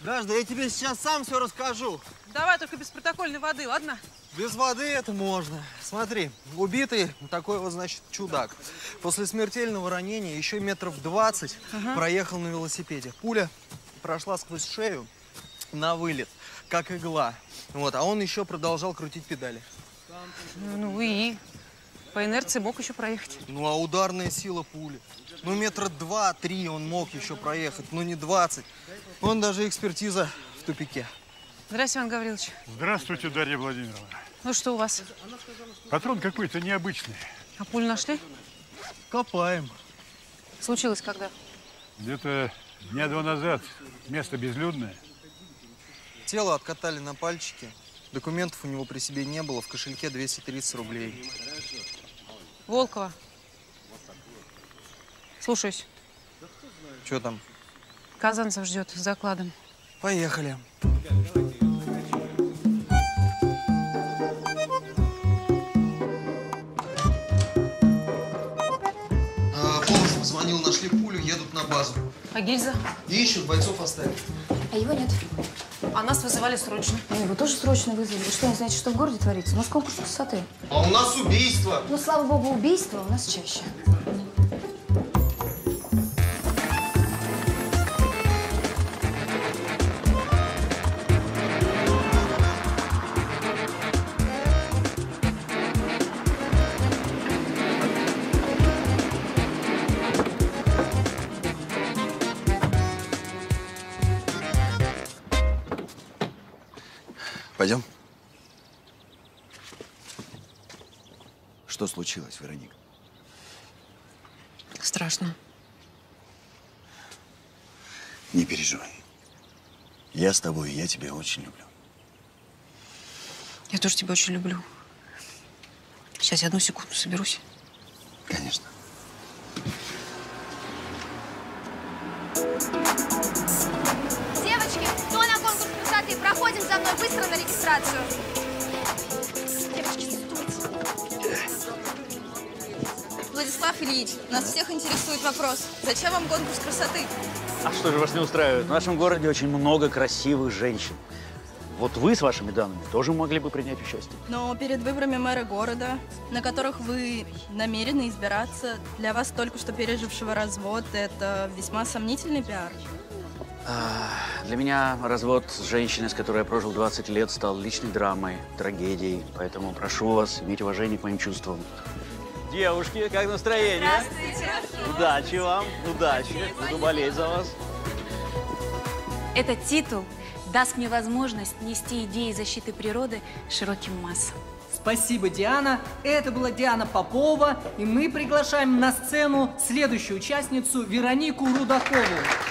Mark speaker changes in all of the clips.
Speaker 1: Граждан, я тебе сейчас сам все расскажу.
Speaker 2: Давай только без протокольной воды, ладно?
Speaker 1: Без воды это можно. Смотри, убитый такой вот, значит, чудак. После смертельного ранения еще метров 20 проехал на велосипеде. Пуля прошла сквозь шею на вылет, как игла. Вот, а он еще продолжал крутить педали.
Speaker 2: Ну и по инерции мог еще проехать.
Speaker 1: Ну, а ударная сила пули. Ну, метра 2-3 он мог еще проехать, но не 20. Он даже экспертиза в тупике.
Speaker 2: Здравствуйте, Иван Гаврилович.
Speaker 3: Здравствуйте, Дарья Владимировна.
Speaker 2: Ну, что у вас?
Speaker 3: Патрон какой-то необычный.
Speaker 2: А пулю нашли?
Speaker 1: Копаем.
Speaker 2: Случилось когда?
Speaker 3: Где-то дня 2 назад. Место безлюдное.
Speaker 1: Тело откатали на пальчики. Документов у него при себе не было. В кошельке 230 рублей.
Speaker 2: Волкова. Слушаюсь.
Speaker 1: Что там?
Speaker 2: Казанцев ждет с докладом.
Speaker 1: Поехали. Полозов звонил, нашли пулю, едут на базу.
Speaker 2: А гильза?
Speaker 1: Ищут, бойцов оставили.
Speaker 4: А его нет.
Speaker 2: А нас вызывали срочно.
Speaker 4: Ну, его тоже срочно вызвали. Вы что, не знаете, что в городе творится? У нас конкурс красоты.
Speaker 1: А у нас убийство.
Speaker 4: Ну, слава богу, убийства у нас чаще.
Speaker 5: Пойдем. Что случилось, Вероника?
Speaker 2: Страшно.
Speaker 5: Не переживай. Я с тобой, и я тебя очень люблю.
Speaker 2: Я тоже тебя очень люблю. Сейчас я 1 секунду соберусь.
Speaker 5: Конечно.
Speaker 6: Девочки, кто на конкурс красоты? Проходим за мной быстро на регистрацию. Девочки, стойте. Владислав Ильич, нас всех интересует вопрос. Зачем вам конкурс красоты?
Speaker 7: А что же вас не устраивает? В нашем городе очень много красивых женщин. Вот вы с вашими данными тоже могли бы принять участие.
Speaker 8: Но перед выборами мэра города, на которых вы намерены избираться, для вас только что пережившего развод, это весьма сомнительный пиар.
Speaker 7: Для меня развод с женщиной, с которой я прожил 20 лет, стал личной драмой, трагедией. Поэтому прошу вас иметь уважение к моим чувствам. Девушки, как настроение?
Speaker 6: Здравствуйте.
Speaker 7: Удачи вам, удачи. Буду болеть за вас.
Speaker 9: Этот титул даст мне возможность нести идеи защиты природы широким массам.
Speaker 10: Спасибо, Диана. Это была Диана Попова. И мы приглашаем на сцену следующую участницу Веронику Рудакову.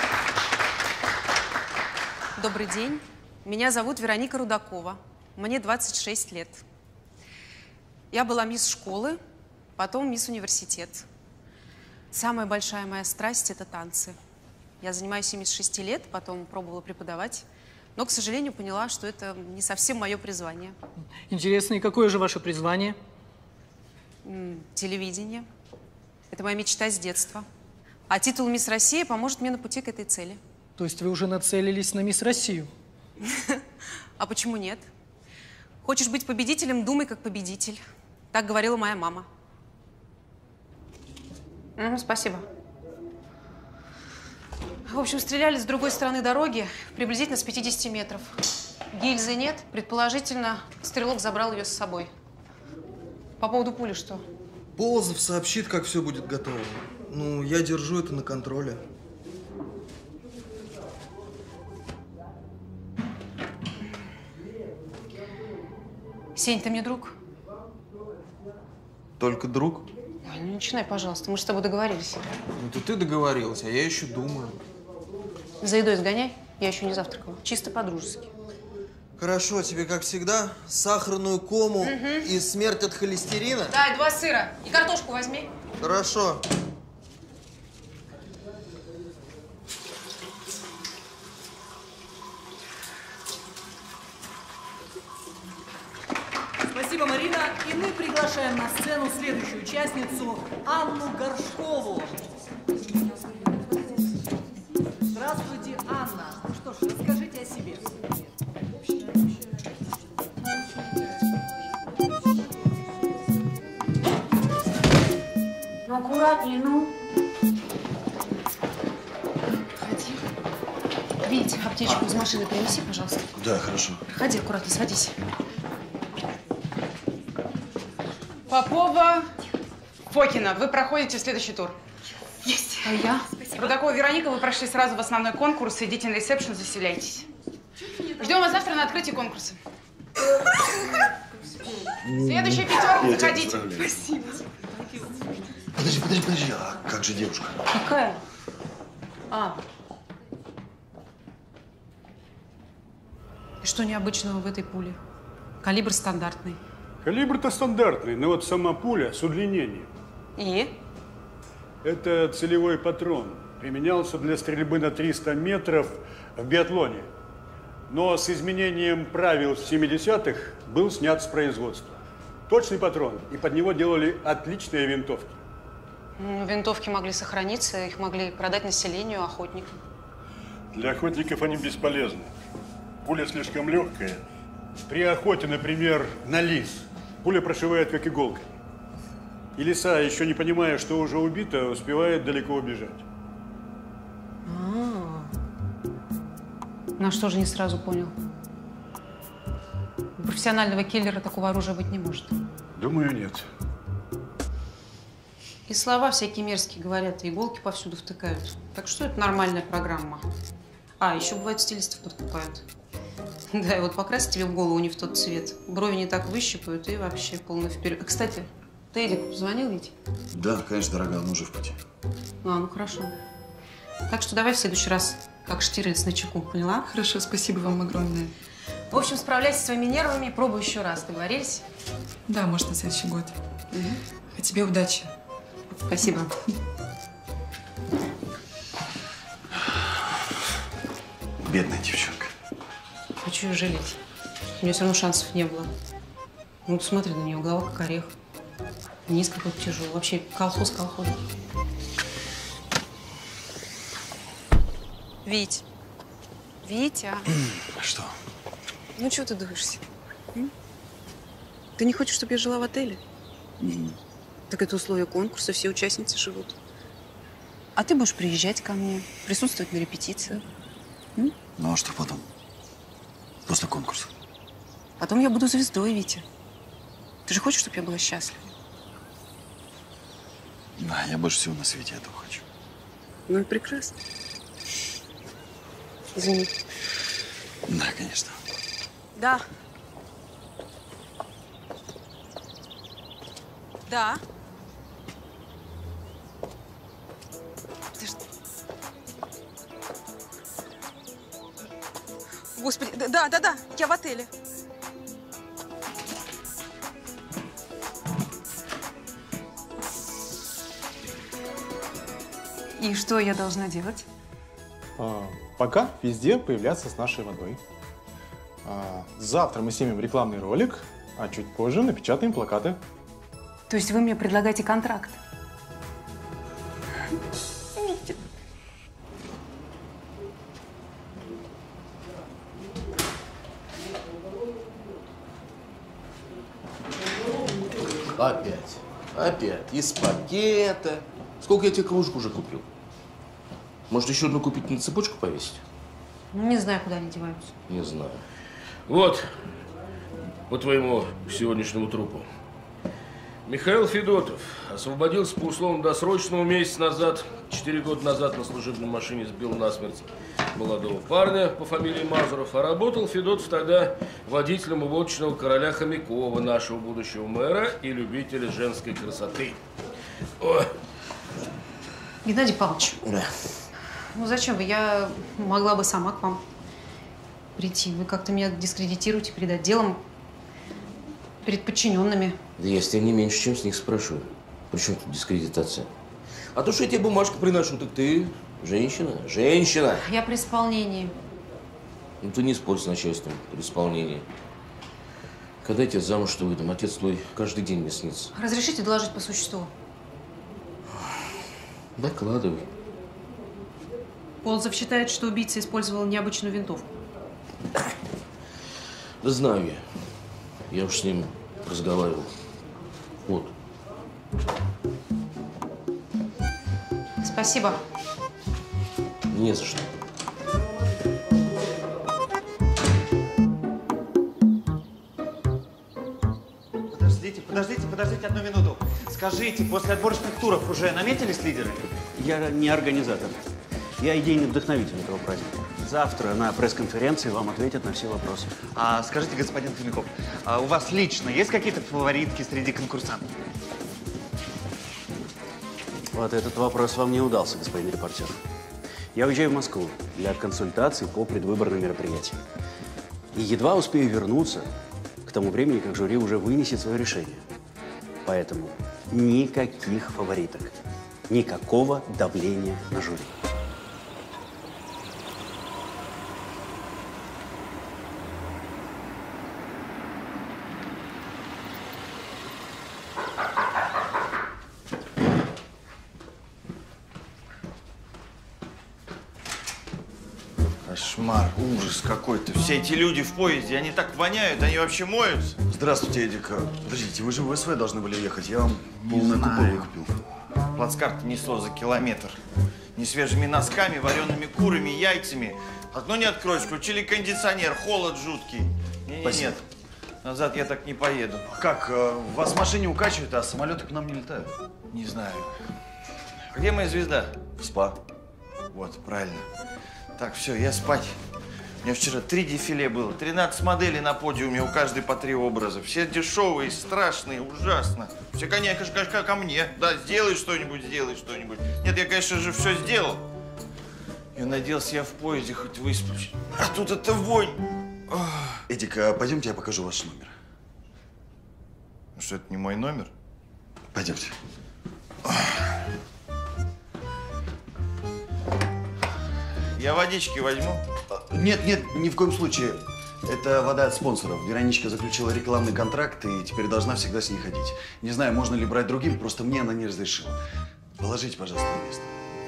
Speaker 2: Добрый день. Меня зовут Вероника Рудакова. Мне 26 лет. Я была мисс школы, потом мисс университет. Самая большая моя страсть – это танцы. Я занимаюсь ими с 6 лет, потом пробовала преподавать. Но, к сожалению, поняла, что это не совсем мое призвание.
Speaker 10: Интересно, и какое же ваше призвание?
Speaker 2: Телевидение. Это моя мечта с детства. А титул «Мисс Россия» поможет мне на пути к этой цели.
Speaker 10: То есть вы уже нацелились на Мисс Россию?
Speaker 2: А почему нет? Хочешь быть победителем – думай как победитель. Так говорила моя мама. Спасибо. В общем, стреляли с другой стороны дороги, приблизительно с 50 метров. Гильзы нет, предположительно, стрелок забрал ее с собой. По поводу пули что?
Speaker 1: Полозов сообщит, как все будет готово. Ну, я держу это на контроле.
Speaker 2: Сень, ты мне друг?
Speaker 1: Только друг?
Speaker 2: Ой, ну не начинай, пожалуйста, мы же с тобой договорились.
Speaker 1: Ну, это ты договорилась, а я еще думаю.
Speaker 2: За едой сгоняй, я еще не завтракала. Чисто по-дружески.
Speaker 1: Хорошо, тебе, как всегда, сахарную кому и смерть от холестерина?
Speaker 2: Да, и 2 сыра. И картошку возьми.
Speaker 1: Хорошо.
Speaker 10: Спасибо, Марина. И мы приглашаем на сцену следующую участницу Анну Горшкову. Здравствуйте, Анна. Ну что ж, расскажите о себе.
Speaker 2: Аптечку из машины принеси, пожалуйста.
Speaker 5: Да, хорошо.
Speaker 2: Проходи аккуратно, садись. Попова, Фокина, вы проходите в следующий тур.
Speaker 6: Есть.
Speaker 2: А я?
Speaker 6: Спасибо.
Speaker 2: Рудакова Вероника, вы прошли сразу в основной конкурс. Идите на ресепшн, заселяйтесь. Ждем вас завтра на открытии конкурса. Следующая пятерка, заходите.
Speaker 6: Спасибо.
Speaker 5: Подожди, а как же девушка?
Speaker 2: Какая? И что необычного в этой пуле? Калибр стандартный.
Speaker 3: Калибр-то стандартный, но вот сама пуля с удлинением.
Speaker 2: И?
Speaker 3: Это целевой патрон. Применялся для стрельбы на 300 метров в биатлоне. Но с изменением правил в 70-х был снят с производства. Точный патрон, и под него делали отличные винтовки.
Speaker 2: Винтовки могли сохраниться, их могли продать населению, охотникам.
Speaker 3: Для охотников они бесполезны. Пуля слишком легкая. При охоте, например, на лис, пуля прошивает как иголкой. И лиса, еще не понимая, что уже убита, успевает далеко убежать.
Speaker 2: Ну что же не сразу понял? У профессионального киллера такого оружия быть не может.
Speaker 3: Думаю, нет.
Speaker 2: И слова всякие мерзкие говорят, и иголки повсюду втыкают. Так что это нормальная программа. А, еще бывает стилистов подкупают. Да, и вот покрасить тебе в голову не в тот цвет. Брови не так выщипают и вообще полный вперед. Кстати, ты Эрику позвонил ведь?
Speaker 5: Да, конечно, дорогая, он уже в пути.
Speaker 2: Ну хорошо. Так что давай в следующий раз, как Штирлиц, на чеку, поняла?
Speaker 6: Хорошо, спасибо вам огромное.
Speaker 2: В общем, справляйся со своими нервами, пробуй еще раз. Договорились?
Speaker 6: Да, может, на следующий год. А тебе удачи.
Speaker 2: Спасибо.
Speaker 5: Бедная девчонка.
Speaker 2: Хочу ее жалеть. У нее все равно шансов не было. Ну, ты смотри на нее, голова как орех. Низ какой-то тяжелый. Вообще колхоз. Вить. Витя.
Speaker 5: Что?
Speaker 2: Ну, чего ты дуешься? Ты не хочешь, чтобы я жила в отеле? Так это условия конкурса, все участницы живут. А ты будешь приезжать ко мне, присутствовать на репетициях.
Speaker 5: Ну, а что потом? После конкурса?
Speaker 2: Потом я буду звездой, Витя. Ты же хочешь, чтобы я была счастлива?
Speaker 5: Да, я больше всего на свете этого хочу.
Speaker 2: Ну и прекрасно. Извини.
Speaker 5: Да, конечно.
Speaker 2: Да. Да. Господи, да, я в отеле. И что я должна делать?
Speaker 11: Пока везде появляться с нашей водой. Завтра мы снимем рекламный ролик, а чуть позже напечатаем плакаты.
Speaker 2: То есть вы мне предлагаете контракт?
Speaker 12: Опять. Из пакета. Сколько я тебе кружек уже купил? Может, еще одну купить, на цепочку повесить?
Speaker 2: Ну, не знаю, куда они деваются.
Speaker 12: Не знаю. Вот, по твоему сегодняшнему трупу. Михаил Федотов освободился по условно-досрочному месяц назад. 4 года назад на служебной машине сбил насмерть молодого парня по фамилии Мазуров. А работал Федотов тогда водителем у водочного короля Хомякова, нашего будущего мэра и любителя женской красоты. О.
Speaker 2: Геннадий Павлович.
Speaker 12: Да.
Speaker 2: Ну зачем вы? Я могла бы сама к вам прийти. Вы как-то меня дискредитируете перед отделом, перед подчиненными.
Speaker 12: Да я с тебя не меньше, чем с них спрашиваю. При чем тут дискредитация? А то, что я тебе бумажку приношу, так ты женщина. Женщина!
Speaker 2: Я при исполнении.
Speaker 12: Ну ты не спорь с начальством при исполнении. Когда я тебя замуж-то выдам, отец твой каждый день мне снится.
Speaker 2: Разрешите доложить по существу?
Speaker 12: Докладывай.
Speaker 2: Полозов считает, что убийца использовал необычную винтовку.
Speaker 12: Да знаю я. Я уж с ним разговаривал. Вот.
Speaker 2: Спасибо.
Speaker 12: Не за что.
Speaker 13: подождите одну минуту. Скажите, после отборочных туров уже наметились лидеры?
Speaker 7: Я не организатор. Я идейный вдохновитель этого праздника. Завтра на пресс-конференции вам ответят на все вопросы.
Speaker 13: А скажите, господин Хомяков, а у вас лично есть какие-то фаворитки среди конкурсантов?
Speaker 7: Вот этот вопрос вам не удался, господин репортер. Я уезжаю в Москву для консультаций по предвыборным мероприятиям. И едва успею вернуться к тому времени, как жюри уже вынесет свое решение. Поэтому никаких фавориток, никакого давления на жюри.
Speaker 14: Кошмар, ужас какой-то. Все эти люди в поезде, они так воняют, они вообще моются.
Speaker 5: Здравствуйте, Эдик. Подождите, вы же в СВ должны были ехать. Я вам полный купол выкупил.
Speaker 14: Плацкарт несло за километр. Несвежими носками, вареными курами, яйцами. Окно не откроешь, включили кондиционер, холод жуткий. Нет, назад я так не поеду.
Speaker 5: Как? Вас в машине укачивают, а самолеты к нам не летают?
Speaker 14: Не знаю. Где моя звезда?
Speaker 5: В СПА.
Speaker 14: Вот, правильно. Так, все, я спать. У меня вчера 3 дефиле было, 13 моделей на подиуме, у каждой по 3 образа. Все дешевые, страшные, ужасно. Все конечно, ко мне. Да, сделай что-нибудь, сделай что-нибудь. Нет, я, конечно же, все сделал. Я надеялся, я в поезде хоть высплюсь. А тут это вонь.
Speaker 5: Эдик, пойдемте, я покажу ваш номер.
Speaker 14: Что, это не мой номер?
Speaker 5: Пойдемте.
Speaker 14: Я водички возьму?
Speaker 5: Нет, ни в коем случае. Это вода от спонсоров. Вероничка заключила рекламный контракт и теперь должна всегда с ней ходить. Не знаю, можно ли брать другим, просто мне она не разрешила. Положите, пожалуйста, на место.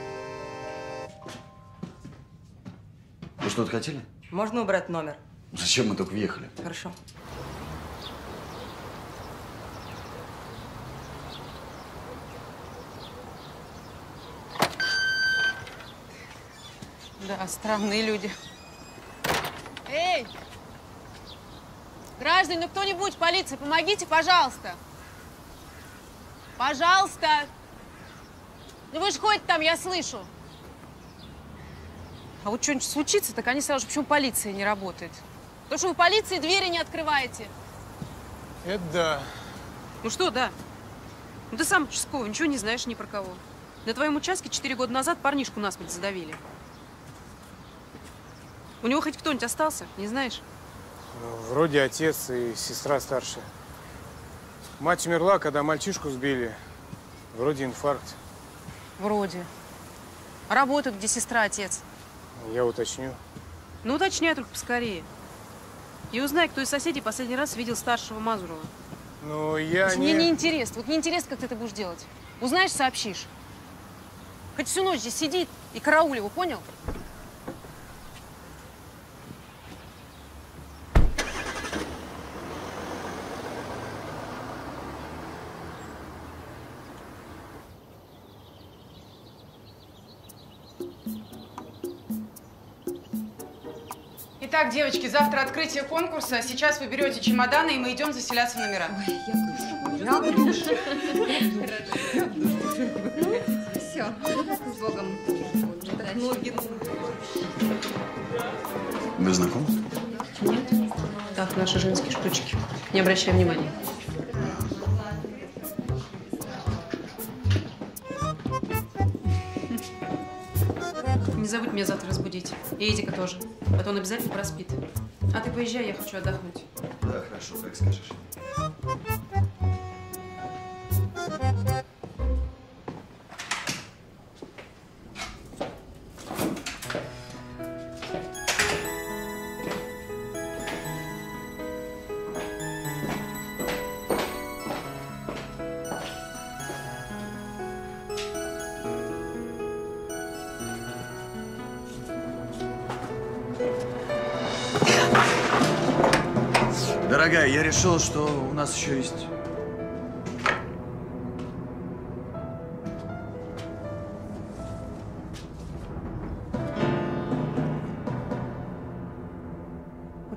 Speaker 5: Вы что-то хотели?
Speaker 15: Можно убрать номер?
Speaker 5: Зачем мы только въехали?
Speaker 15: Хорошо.
Speaker 2: Да, странные люди.
Speaker 16: Эй! Граждане, ну кто-нибудь, полиция, помогите, пожалуйста. Пожалуйста. Ну вы же ходите там, я слышу.
Speaker 2: А вот что-нибудь случится, так они сразу же, почему полиция не работает?
Speaker 16: Потому что вы полиции двери не открываете.
Speaker 11: Это да.
Speaker 2: Ну что, да? Ну ты сам участковый, ничего не знаешь ни про кого. На твоем участке 4 года назад парнишку насмерть задавили. У него хоть кто-нибудь остался, не знаешь?
Speaker 11: Ну, вроде отец и сестра старшая. Мать умерла, когда мальчишку сбили. Вроде инфаркт.
Speaker 2: Вроде. А работают где сестра, отец?
Speaker 11: Я уточню.
Speaker 2: Ну, уточняй только поскорее. И узнай, кто из соседей последний раз видел старшего Мазурова.
Speaker 11: Ну, я
Speaker 2: Мне не интересно. Вот не интересно, как ты это будешь делать. Узнаешь, сообщишь. Хоть всю ночь здесь сидит и карауль его, понял?
Speaker 17: Итак, девочки, завтра открытие конкурса. Сейчас вы берете чемоданы, и мы идем заселяться в номера.
Speaker 4: Я в душе. Все, с Богом.
Speaker 5: Вы знакомы?
Speaker 2: Нет. Так, наши женские штучки. Не обращай внимания. Не забудь меня завтра разбудить. И Эдика тоже. А то он обязательно проспит. А ты поезжай, я хочу отдохнуть.
Speaker 5: Да, хорошо, как скажешь. Дорогая, я решил, что у нас еще есть…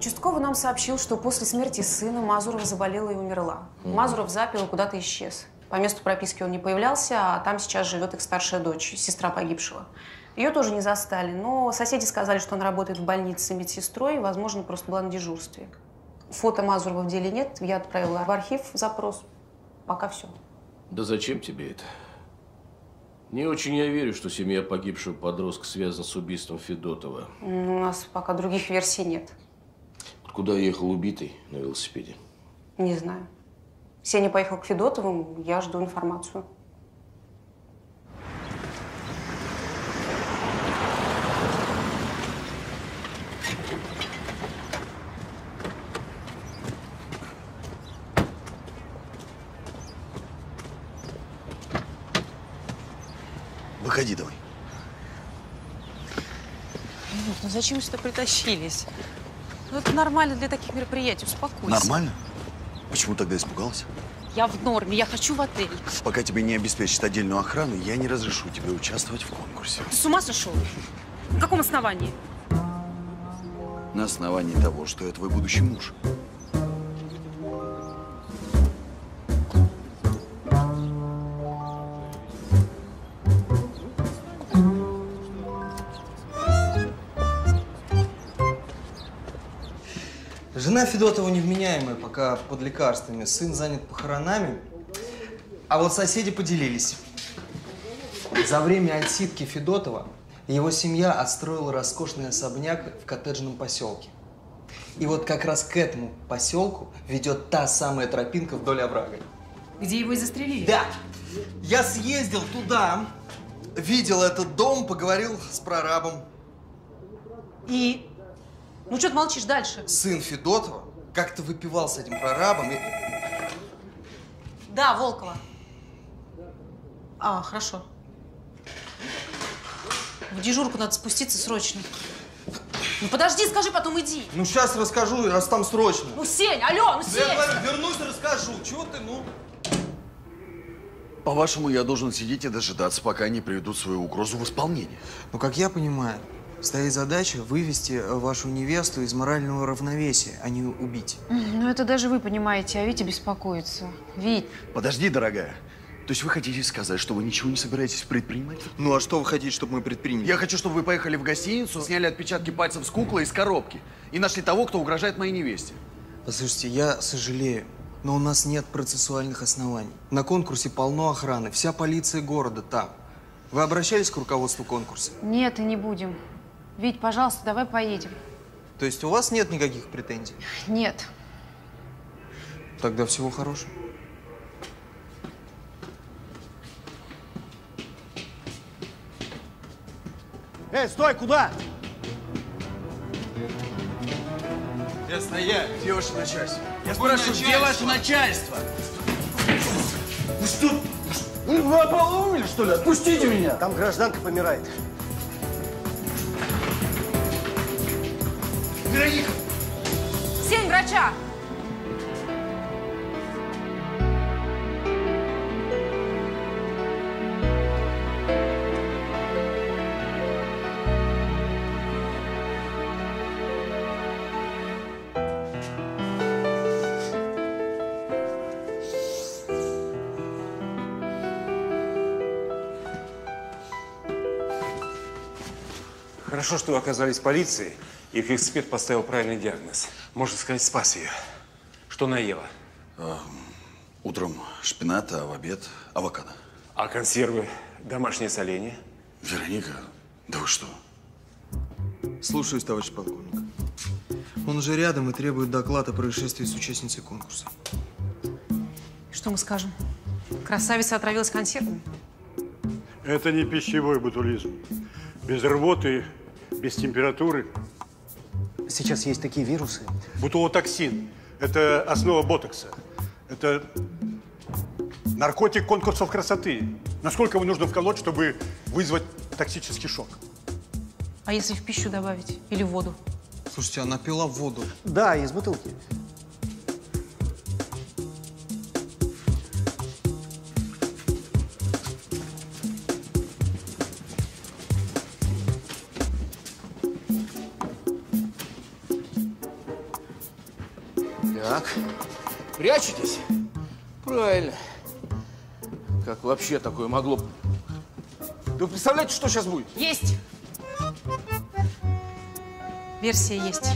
Speaker 2: Участковый нам сообщил, что после смерти сына Мазурова заболела и умерла. Мазуров запил и куда-то исчез. По месту прописки он не появлялся, а там сейчас живет их старшая дочь, сестра погибшего. Ее тоже не застали, но соседи сказали, что она работает в больнице медсестрой, возможно, просто была на дежурстве. Фото Мазурова в деле нет, я отправила в архив запрос. Пока все.
Speaker 12: Да зачем тебе это? Не очень я верю, что семья погибшего подростка связана с убийством Федотова.
Speaker 2: У нас пока других версий нет.
Speaker 12: Куда ехал убитый на велосипеде?
Speaker 2: Не знаю. Сеня поехал к Федотовым, я жду информацию.
Speaker 5: Выходи давай.
Speaker 2: Ну зачем вы сюда притащились? Ну это нормально для таких мероприятий, успокойся.
Speaker 5: Нормально? Почему тогда испугался?
Speaker 2: Я в норме, я хочу в отель.
Speaker 5: Пока тебе не обеспечат отдельную охрану, я не разрешу тебе участвовать в конкурсе.
Speaker 2: Ты с ума сошел? На каком основании?
Speaker 5: На основании того, что я твой будущий муж.
Speaker 1: Жена Федотова невменяемая, пока под лекарствами. Сын занят похоронами. А вот соседи поделились. За время отсидки Федотова его семья отстроила роскошный особняк в коттеджном поселке. И вот как раз к этому поселку ведет та самая тропинка вдоль оврага.
Speaker 10: Где его и застрелили?
Speaker 1: Да! Я съездил туда, видел этот дом, поговорил с прорабом.
Speaker 2: И? Ну что ты молчишь дальше?
Speaker 1: Сын Федотова как-то выпивал с этим прорабом и…
Speaker 2: Да, Волкова. А, хорошо. В дежурку надо спуститься срочно. Ну подожди, скажи, потом иди.
Speaker 1: Ну сейчас расскажу, раз там срочно.
Speaker 2: Ну Сень, алло, ну Сень!
Speaker 1: Я говорю, вернусь, расскажу. Чего ты, ну?
Speaker 5: По-вашему, я должен сидеть и дожидаться, пока они приведут свою угрозу в исполнение.
Speaker 1: Ну, как я понимаю, стоит задача вывести вашу невесту из морального равновесия, а не убить.
Speaker 9: Ну, это даже вы понимаете, а Витя беспокоится. Вить.
Speaker 5: Подожди, дорогая. То есть вы хотите сказать, что вы ничего не собираетесь предпринимать?
Speaker 1: Ну, а что вы хотите, чтобы мы предприняли?
Speaker 5: Я хочу, чтобы вы поехали в гостиницу, сняли отпечатки пальцев с куклы из коробки и нашли того, кто угрожает моей невесте.
Speaker 1: Послушайте, я сожалею, но у нас нет процессуальных оснований. На конкурсе полно охраны, вся полиция города там. Вы обращались к руководству конкурса?
Speaker 9: Нет, и не будем. Вить, пожалуйста, давай поедем.
Speaker 1: То есть у вас нет никаких претензий?
Speaker 9: Нет.
Speaker 1: Тогда всего хорошего.
Speaker 15: Эй, стой, куда?
Speaker 1: Я стоять.
Speaker 5: Где ваше начальство?
Speaker 15: Я спрашиваю, где ваше начальство? Вы что? Вы ополоумели, что ли? Отпустите меня! Там гражданка помирает.
Speaker 5: Вероника!
Speaker 2: Сень, врача!
Speaker 11: Хорошо, что вы оказались в полиции, и их эксперт поставил правильный диагноз. Можно сказать, спас ее. Что она ела?
Speaker 5: Утром шпинат, а в обед авокадо.
Speaker 11: А консервы? Домашнее соленье?
Speaker 5: Вероника, да вы что?
Speaker 1: Слушаюсь, товарищ полковник. Он уже рядом и требует доклад о происшествии с участницей конкурса.
Speaker 2: Что мы скажем? Красавица отравилась консервами?
Speaker 3: Это не пищевой ботулизм. Без рвоты, без температуры.
Speaker 15: Сейчас есть такие вирусы.
Speaker 3: Бутулотоксин – это основа ботокса. Это наркотик конкурсов красоты. Насколько его нужно вколоть, чтобы вызвать токсический шок?
Speaker 2: А если в пищу добавить? Или в воду?
Speaker 1: Слушайте, она пила воду.
Speaker 15: Да, из бутылки.
Speaker 12: Так, прячетесь? Правильно. Как вообще такое могло? Да вы представляете, что сейчас будет?
Speaker 2: Есть. Версия есть.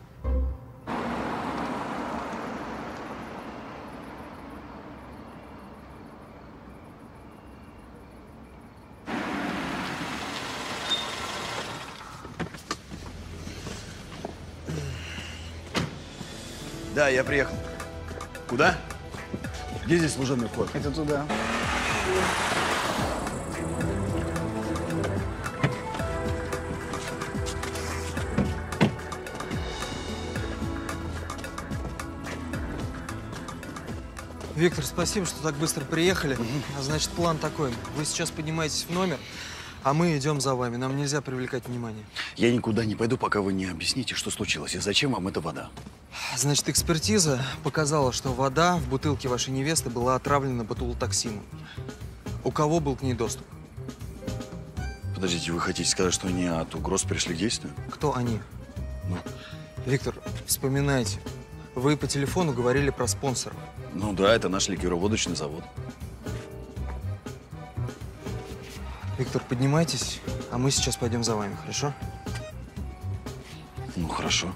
Speaker 5: Да, я приехал. Куда? Где здесь служебный вход?
Speaker 10: Это туда.
Speaker 1: Виктор, спасибо, что так быстро приехали. Значит, план такой. Вы сейчас поднимаетесь в номер, а мы идем за вами. Нам нельзя привлекать внимание.
Speaker 5: Я никуда не пойду, пока вы не объясните, что случилось и зачем вам эта вода.
Speaker 1: Значит, экспертиза показала, что вода в бутылке вашей невесты была отравлена ботулотоксином. У кого был к ней доступ?
Speaker 5: Подождите, вы хотите сказать, что они от угроз пришли к действию?
Speaker 1: Кто они?
Speaker 5: Ну?
Speaker 1: Виктор, вспоминайте. Вы по телефону говорили про спонсоров.
Speaker 5: Ну да, это наш ликероводочный завод.
Speaker 1: Виктор, поднимайтесь, а мы сейчас пойдем за вами, хорошо?
Speaker 5: Ну, хорошо.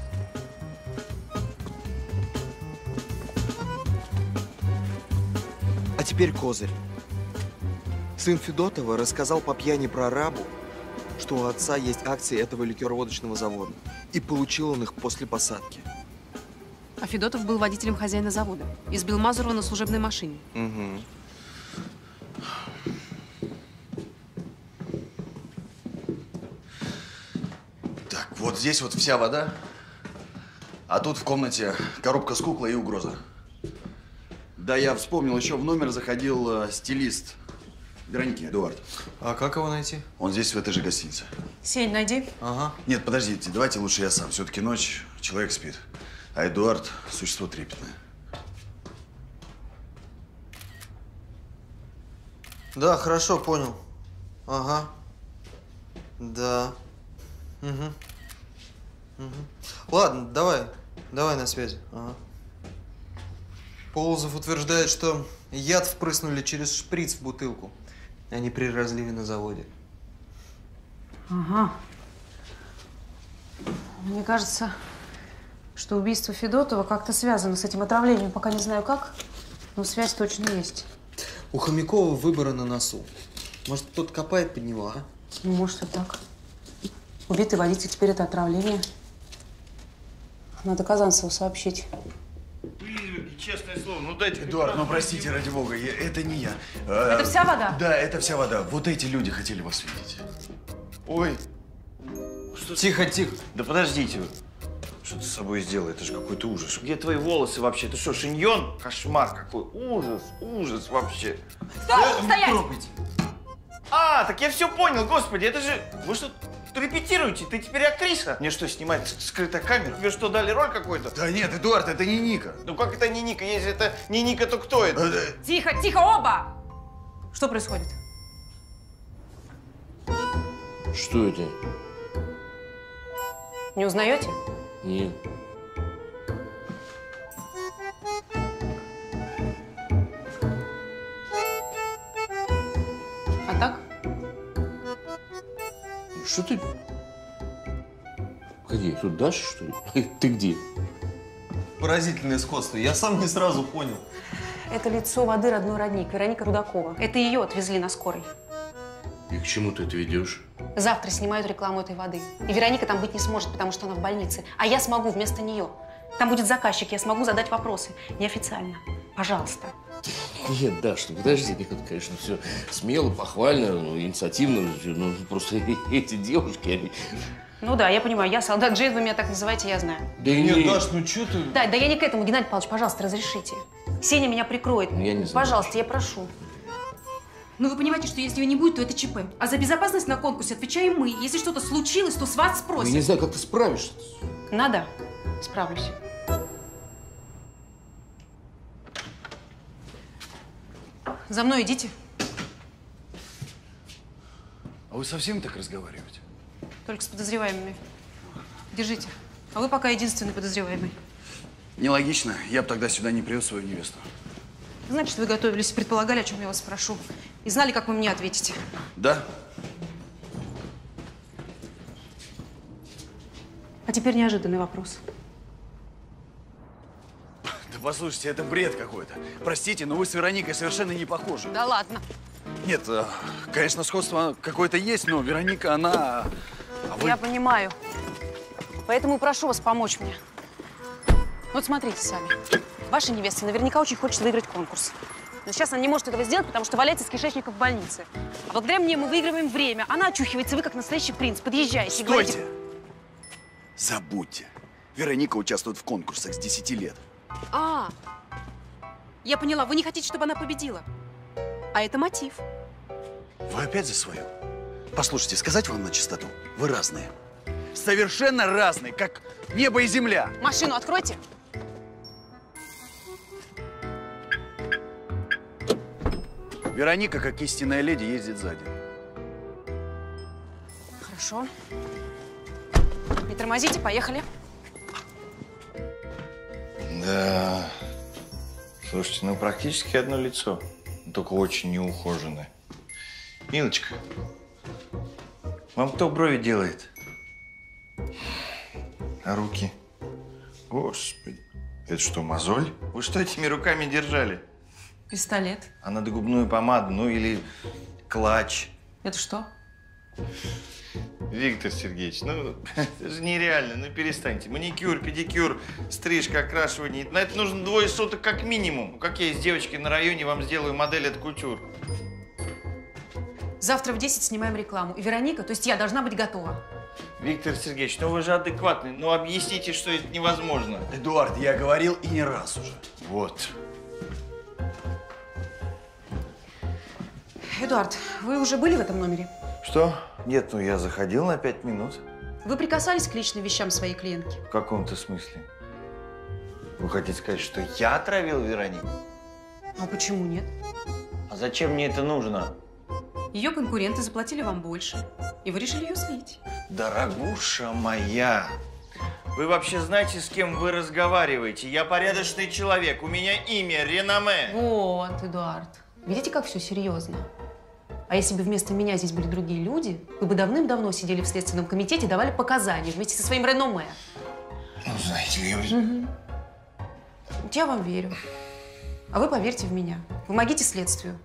Speaker 18: А теперь козырь. Сын Федотова рассказал по пьяни про рабу, что у отца есть акции этого ликероводочного завода. И получил он их после посадки.
Speaker 2: А Федотов был водителем хозяина завода. Избил Мазурова на служебной машине.
Speaker 18: Угу.
Speaker 5: Так, вот здесь вот вся вода, а тут в комнате коробка с куклой и угроза. Да, я вспомнил, еще в номер заходил стилист Вероники, Эдуард.
Speaker 1: А как его найти?
Speaker 5: Он здесь, в этой же гостинице.
Speaker 2: Сень, найди.
Speaker 1: Ага.
Speaker 5: Нет, подождите, давайте лучше я сам. Все-таки ночь, человек спит. А Эдуард – существо трепетное.
Speaker 1: Да, хорошо, понял. Ага. Да. Угу. Ладно, давай. Давай на связи. Ага. Полозов утверждает, что яд впрыснули через шприц в бутылку, а не при разливе на заводе.
Speaker 2: Ага. Мне кажется, что убийство Федотова как-то связано с этим отравлением. Пока не знаю как, но связь точно есть.
Speaker 1: У Хомякова выбора на носу. Может, кто-то копает под него, а?
Speaker 2: Ну, может, и так. Убитый водитель, теперь это отравление. Надо Казанцеву сообщить.
Speaker 14: Честное слово, ну дайте…
Speaker 5: Эдуард, ну простите, ради бога, это не я.
Speaker 2: Это вся вода?
Speaker 5: Да, это вся вода. Вот эти люди хотели вас видеть.
Speaker 14: Ой.
Speaker 1: Тихо, тихо.
Speaker 14: Да подождите вы. Что ты с собой сделал? Это же какой-то ужас. Где твои волосы вообще? Ты что, шиньон? Кошмар какой. Ужас, ужас вообще.
Speaker 2: Стоп, стоять!
Speaker 14: А, так я все понял, господи, это же… Вы что, репетируете? Ты теперь актриса? Мне что, снимать скрытая камера? Тебе что, дали роль какой-то?
Speaker 5: Да нет, Эдуард, это не Ника.
Speaker 14: Ну как это не Ника? Если это не Ника, то кто это?
Speaker 2: Тихо, тихо, оба! Что происходит?
Speaker 12: Что это?
Speaker 2: Не узнаете?
Speaker 12: Нет.
Speaker 2: А так?
Speaker 12: Что ты? Погоди, тут Даша, что ли? Ты где?
Speaker 1: Поразительное сходство. Я сам не сразу понял.
Speaker 2: Это лицо воды родной родник, Вероника Рудакова. Это ее отвезли на скорой.
Speaker 12: И к чему ты это ведешь?
Speaker 2: Завтра снимают рекламу этой воды. И Вероника там быть не сможет, потому что она в больнице. А я смогу вместо нее. Там будет заказчик, я смогу задать вопросы. Неофициально. Пожалуйста.
Speaker 12: Нет, Даш, ну подожди, это, конечно, все смело, похвально, ну, инициативно. Ну, просто эти девушки, они…
Speaker 2: Ну да, я понимаю, я солдат Джейд, вы меня так называете, я знаю.
Speaker 12: Да
Speaker 1: нет,
Speaker 12: не…
Speaker 1: Даш, ну что ты…
Speaker 2: Да я не к этому, Геннадий Павлович, пожалуйста, разрешите. Сеня меня прикроет.
Speaker 12: Ну, я не знаю.
Speaker 2: Пожалуйста, я прошу. Ну, вы понимаете, что если ее не будет, то это ЧП. А за безопасность на конкурсе отвечаем мы. Если что-то случилось, то с вас спросят.
Speaker 12: Я не знаю, как ты справишься.
Speaker 2: Надо. Справлюсь. За мной идите.
Speaker 5: А вы совсем так разговариваете?
Speaker 2: Только с подозреваемыми. Держите. А вы пока единственный подозреваемый.
Speaker 5: Нелогично. Я бы тогда сюда не привез свою невесту.
Speaker 2: Значит, вы готовились, предполагали, о чем я вас спрошу. И знали, как вы мне ответите.
Speaker 5: Да.
Speaker 2: А теперь неожиданный вопрос.
Speaker 5: Да послушайте, это бред какой-то. Простите, но вы с Вероникой совершенно не похожи.
Speaker 2: Да ладно.
Speaker 5: Нет, конечно, сходство какое-то есть, но Вероника, она… А вы…
Speaker 2: Я понимаю. Поэтому прошу вас помочь мне. Вот смотрите сами. Ваша невеста наверняка очень хочет выиграть конкурс. Но сейчас она не может этого сделать, потому что валяется с кишечником в больнице. А благодаря мне мы выигрываем время. Она очухивается, вы как настоящий принц. Подъезжаете.
Speaker 5: Стойте!
Speaker 2: Говорите...
Speaker 5: Забудьте. Вероника участвует в конкурсах с 10 лет.
Speaker 2: А, я поняла. Вы не хотите, чтобы она победила. А это мотив.
Speaker 5: Вы опять за свое? Послушайте, сказать вам на чистоту, вы разные. Совершенно разные, как небо и земля.
Speaker 2: Машину откройте.
Speaker 5: Вероника, как истинная леди, ездит сзади.
Speaker 2: Хорошо. Не тормозите, поехали.
Speaker 14: Да. Слушайте, ну практически одно лицо. Только очень неухоженное. Милочка, вам кто брови делает? А руки? Господи. Это что, мозоль? Вы что этими руками держали?
Speaker 2: Пистолет.
Speaker 14: А надо губную помаду, ну или клатч.
Speaker 2: Это что?
Speaker 14: Виктор Сергеевич, ну это же нереально, ну перестаньте. Маникюр, педикюр, стрижка, окрашивание. На это нужно 2 суток как минимум. Ну, как я из девочки на районе вам сделаю модель от кутюр?
Speaker 2: Завтра в 10 снимаем рекламу. И Вероника, то есть я, должна быть готова.
Speaker 14: Виктор Сергеевич, ну вы же адекватный. Ну объясните, что это невозможно.
Speaker 5: Эдуард, я говорил и не раз уже.
Speaker 14: Вот.
Speaker 2: Эдуард, вы уже были в этом номере?
Speaker 14: Что? Нет, ну я заходил на 5 минут.
Speaker 2: Вы прикасались к личным вещам своей клиентки?
Speaker 14: В каком-то смысле? Вы хотите сказать, что я отравил Веронику?
Speaker 2: А почему нет?
Speaker 14: А зачем мне это нужно?
Speaker 2: Ее конкуренты заплатили вам больше, и вы решили ее слить.
Speaker 14: Дорогуша моя, вы вообще знаете, с кем вы разговариваете? Я порядочный человек, у меня имя, реноме.
Speaker 2: Вот, Эдуард. Видите, как все серьезно? А если бы вместо меня здесь были другие люди, вы бы давным-давно сидели в Следственном комитете и давали показания вместе со своим реноме.
Speaker 14: Ну, знаете ли,
Speaker 2: Угу. Я вам верю. А вы поверьте в меня. Помогите следствию.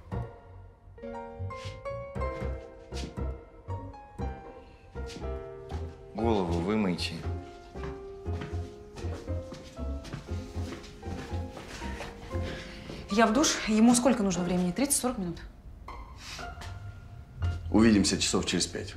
Speaker 14: Голову вымойте.
Speaker 2: Я в душ. Ему сколько нужно времени? 30-40 минут?
Speaker 5: Увидимся часов через 5.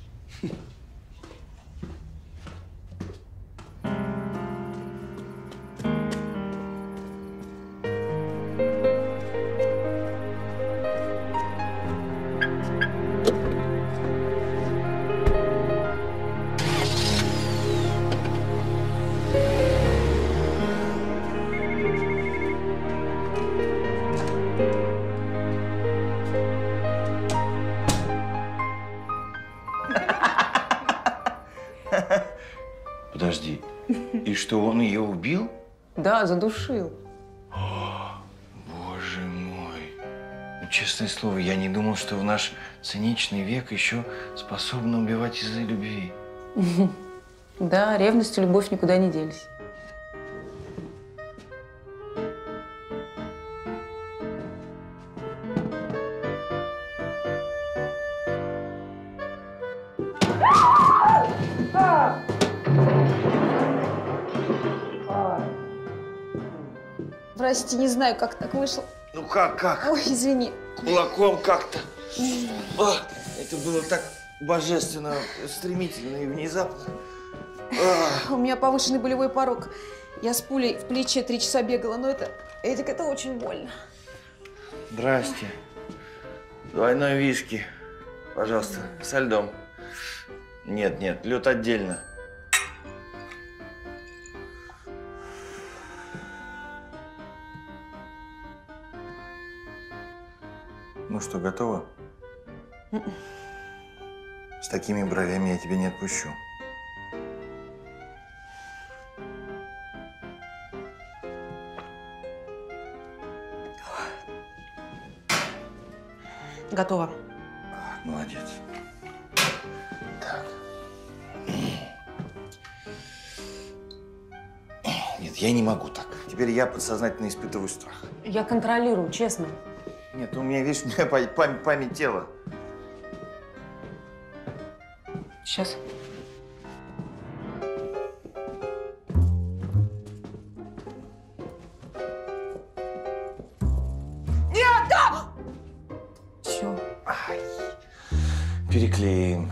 Speaker 14: Подожди, и что, он ее убил?
Speaker 2: Да, задушил.
Speaker 14: Боже мой. Ну, честное слово, я не думал, что в наш циничный век еще способны убивать из-за любви.
Speaker 2: Да, ревность и любовь никуда не делись.
Speaker 6: Прости, не знаю, как так вышло.
Speaker 14: Ну как?
Speaker 6: Ой, извини.
Speaker 14: Кулаком как-то. Это было так божественно, стремительно и внезапно.
Speaker 6: У меня повышенный болевой порог. Я с пулей в плече 3 часа бегала, но это очень больно.
Speaker 14: Здрасте. Двойной виски. Пожалуйста, со льдом. Нет, лед отдельно. Ну что, готова? С такими бровями я тебя не отпущу.
Speaker 2: Готово.
Speaker 14: Молодец. Так. Нет, я не могу так. Теперь я подсознательно испытываю страх.
Speaker 2: Я контролирую, честно.
Speaker 14: Нет, у меня, видишь, у меня память тела.
Speaker 2: Сейчас.
Speaker 6: Нет, да!
Speaker 2: Все.
Speaker 14: Переклеим.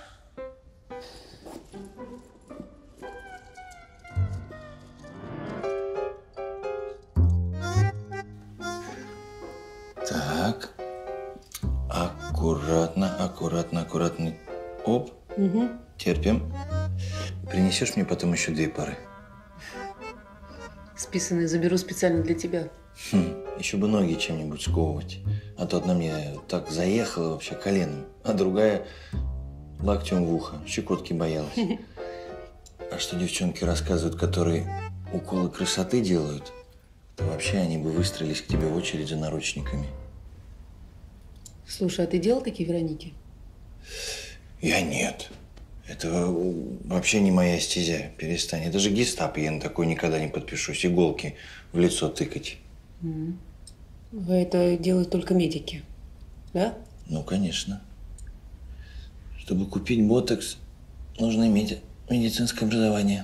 Speaker 14: Так. Аккуратно, аккуратно, аккуратно. Оп.
Speaker 2: Угу.
Speaker 14: Терпим. Принесешь мне потом еще 2 пары?
Speaker 2: Списанные заберу специально для тебя.
Speaker 14: Еще бы ноги чем-нибудь сковывать. А то одна мне так заехала вообще коленом, а другая локтем в ухо. Щекотки боялась. А что девчонки рассказывают, которые уколы красоты делают, то вообще они бы выстроились к тебе в очередь за наручниками.
Speaker 2: Слушай, а ты делал такие Вероники?
Speaker 14: Я нет. Это вообще не моя стезя. Перестань. Это же гестапо. Я на такое никогда не подпишусь. Иголки в лицо тыкать.
Speaker 2: Это делают только медики, да?
Speaker 14: Ну, конечно. Чтобы купить ботокс, нужно иметь медицинское образование.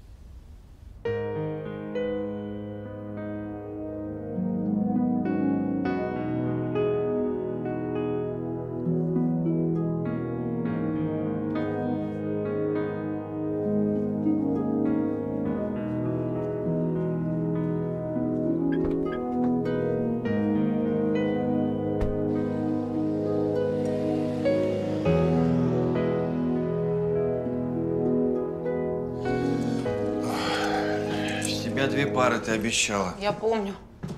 Speaker 14: У тебя 2 пары ты обещала.
Speaker 2: Я помню.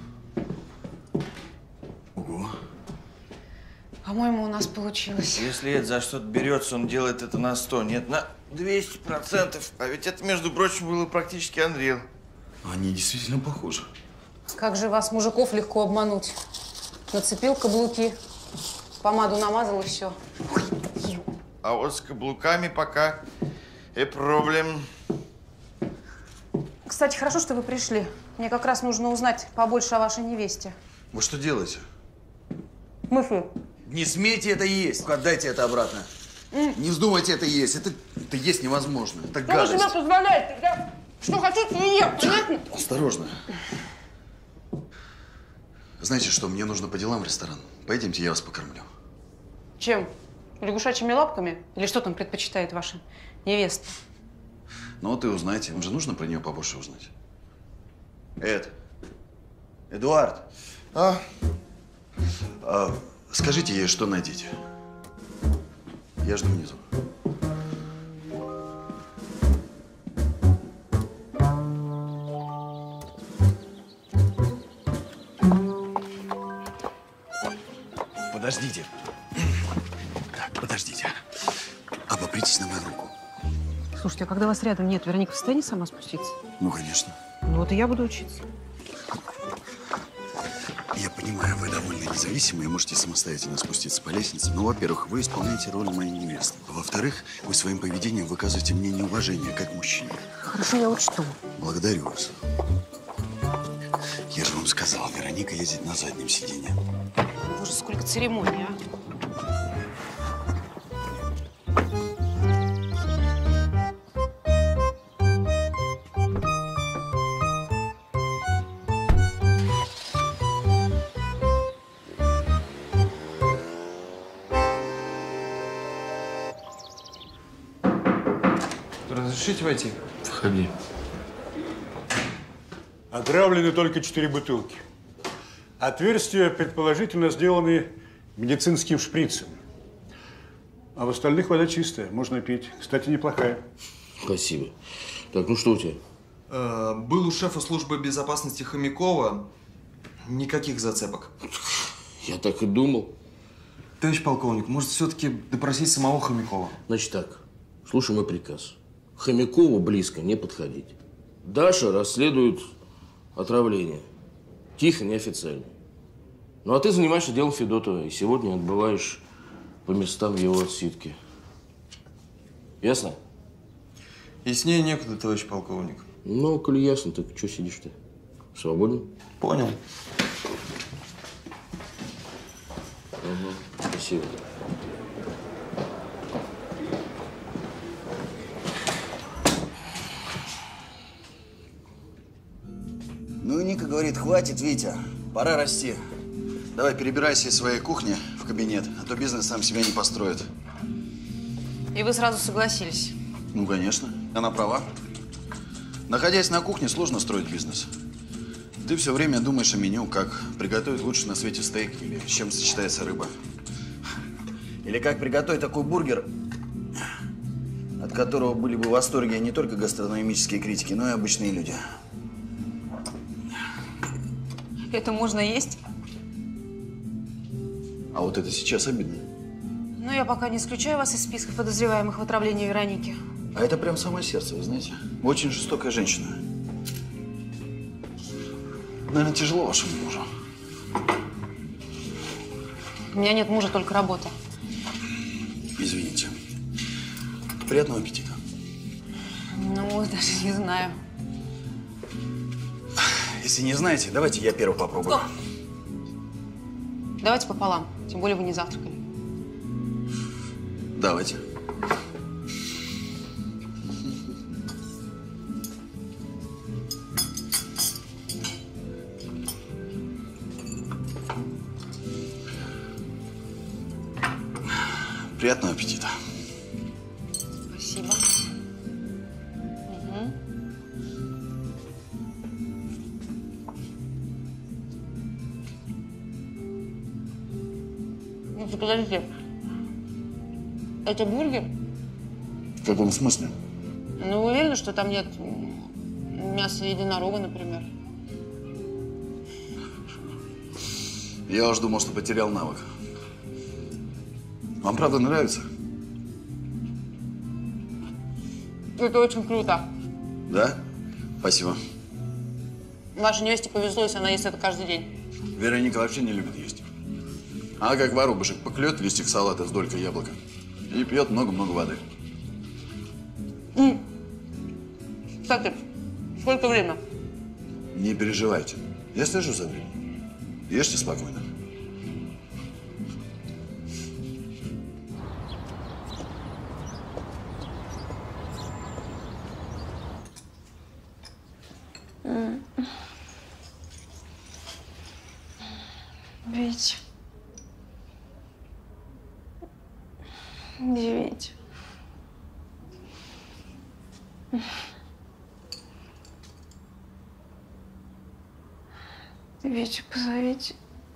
Speaker 14: Ого.
Speaker 2: По-моему, у нас получилось.
Speaker 14: Если это за что-то берется, он делает это на 100, нет, на 200%. А ведь это, между прочим, было практически Unreal.
Speaker 5: Они действительно похожи.
Speaker 2: Как же вас, мужиков, легко обмануть? Нацепил каблуки, помаду намазал и все.
Speaker 14: А вот с каблуками пока и проблем.
Speaker 2: Кстати, хорошо, что вы пришли. Мне как раз нужно узнать побольше о вашей невесте.
Speaker 5: Вы что делаете?
Speaker 2: Мыфи.
Speaker 5: Не смейте это есть. Отдайте это обратно. Не вздумайте это есть. Это есть невозможно. Это
Speaker 2: Что
Speaker 5: гадость.
Speaker 2: вы себе позволяете? Я что хочу, то и ем, понятно?
Speaker 5: Осторожно. Знаете что, мне нужно по делам в ресторан. Пойдемте, я вас покормлю.
Speaker 2: Чем? Лягушачьими лапками? Или что там предпочитает ваша невеста?
Speaker 5: Ну вот и узнайте. Вам же нужно про нее побольше узнать. Эдуард. Скажите ей, что надеть. Я жду внизу. Подождите. Так, подождите. Обопритесь на мою руку.
Speaker 2: Слушайте, а когда вас рядом нет, Вероника в состоянии сама спуститься?
Speaker 5: Ну, конечно.
Speaker 2: Ну вот и я буду учиться.
Speaker 5: Я понимаю, вы довольно независимые, можете самостоятельно спуститься по лестнице. Но, во-первых, вы исполняете роль моей невесты. Во-вторых, вы своим поведением выказываете мне неуважение, как мужчине.
Speaker 2: Хорошо, я учту.
Speaker 5: Благодарю вас. Я же вам сказал, Вероника ездит на заднем сиденье.
Speaker 2: Боже, сколько церемоний, а?
Speaker 1: Разрешите войти?
Speaker 12: Входи.
Speaker 3: Отравлены только 4 бутылки. Отверстия, предположительно, сделаны медицинским шприцем. А в остальных вода чистая, можно пить. Кстати, неплохая.
Speaker 12: Спасибо. Так, ну что у тебя?
Speaker 18: Был у шефа службы безопасности Хомякова. Никаких зацепок.
Speaker 12: Я так и думал.
Speaker 18: Товарищ полковник, может, все-таки допросить самого Хомякова?
Speaker 12: Значит так, слушай мой приказ. Хомякову близко не подходить. Даша расследует отравление. Тихо, неофициально. Ну, а ты занимаешься делом Федотова и сегодня отбываешь по местам в его отсидке. Ясно?
Speaker 14: Яснее некуда, товарищ полковник.
Speaker 12: Ну, коли ясно, так что сидишь-то? Свободен?
Speaker 14: Понял.
Speaker 12: Угу, спасибо.
Speaker 5: Ну и Ника говорит, хватит, Витя, пора расти. Давай перебирайся из своей кухни в кабинет, а то бизнес сам себя не построит.
Speaker 2: И вы сразу согласились?
Speaker 5: Ну, конечно. Она права. Находясь на кухне, сложно строить бизнес. Ты все время думаешь о меню, как приготовить лучше на свете стейк или с чем сочетается рыба. Или как приготовить такой бургер, от которого были бы в восторге не только гастрономические критики, но и обычные люди.
Speaker 2: Это можно есть?
Speaker 5: А вот это сейчас обидно.
Speaker 2: Ну, я пока не исключаю вас из списка подозреваемых в отравлении Вероники.
Speaker 5: А это прям самое сердце, вы знаете. Очень жестокая женщина. Наверное, тяжело вашему мужу.
Speaker 2: У меня нет мужа, только работа.
Speaker 5: Извините. Приятного аппетита.
Speaker 2: Ну, даже не знаю.
Speaker 5: Если не знаете, давайте я первый попробую.
Speaker 2: Стоп! Давайте пополам. Тем более вы не завтракали.
Speaker 5: Давайте. Приятного аппетита.
Speaker 2: Спасибо. Угу. Ну, подождите. Это бургер?
Speaker 5: В каком смысле?
Speaker 2: Ну, вы уверены, что там нет мяса единорога, например?
Speaker 5: Я уж думал, что потерял навык. Вам правда нравится?
Speaker 2: Это очень круто.
Speaker 5: Да? Спасибо.
Speaker 2: Вашей невесте повезло, если она ест это каждый день.
Speaker 5: Вероника вообще не любит есть. Она как воробушек поклюет листик салата с долькой яблока и пьет много-много воды.
Speaker 2: Кстати, сколько время?
Speaker 5: Не переживайте. Я слежу за временем. Ешьте спокойно.
Speaker 6: Вить. Вить. Витю позовите.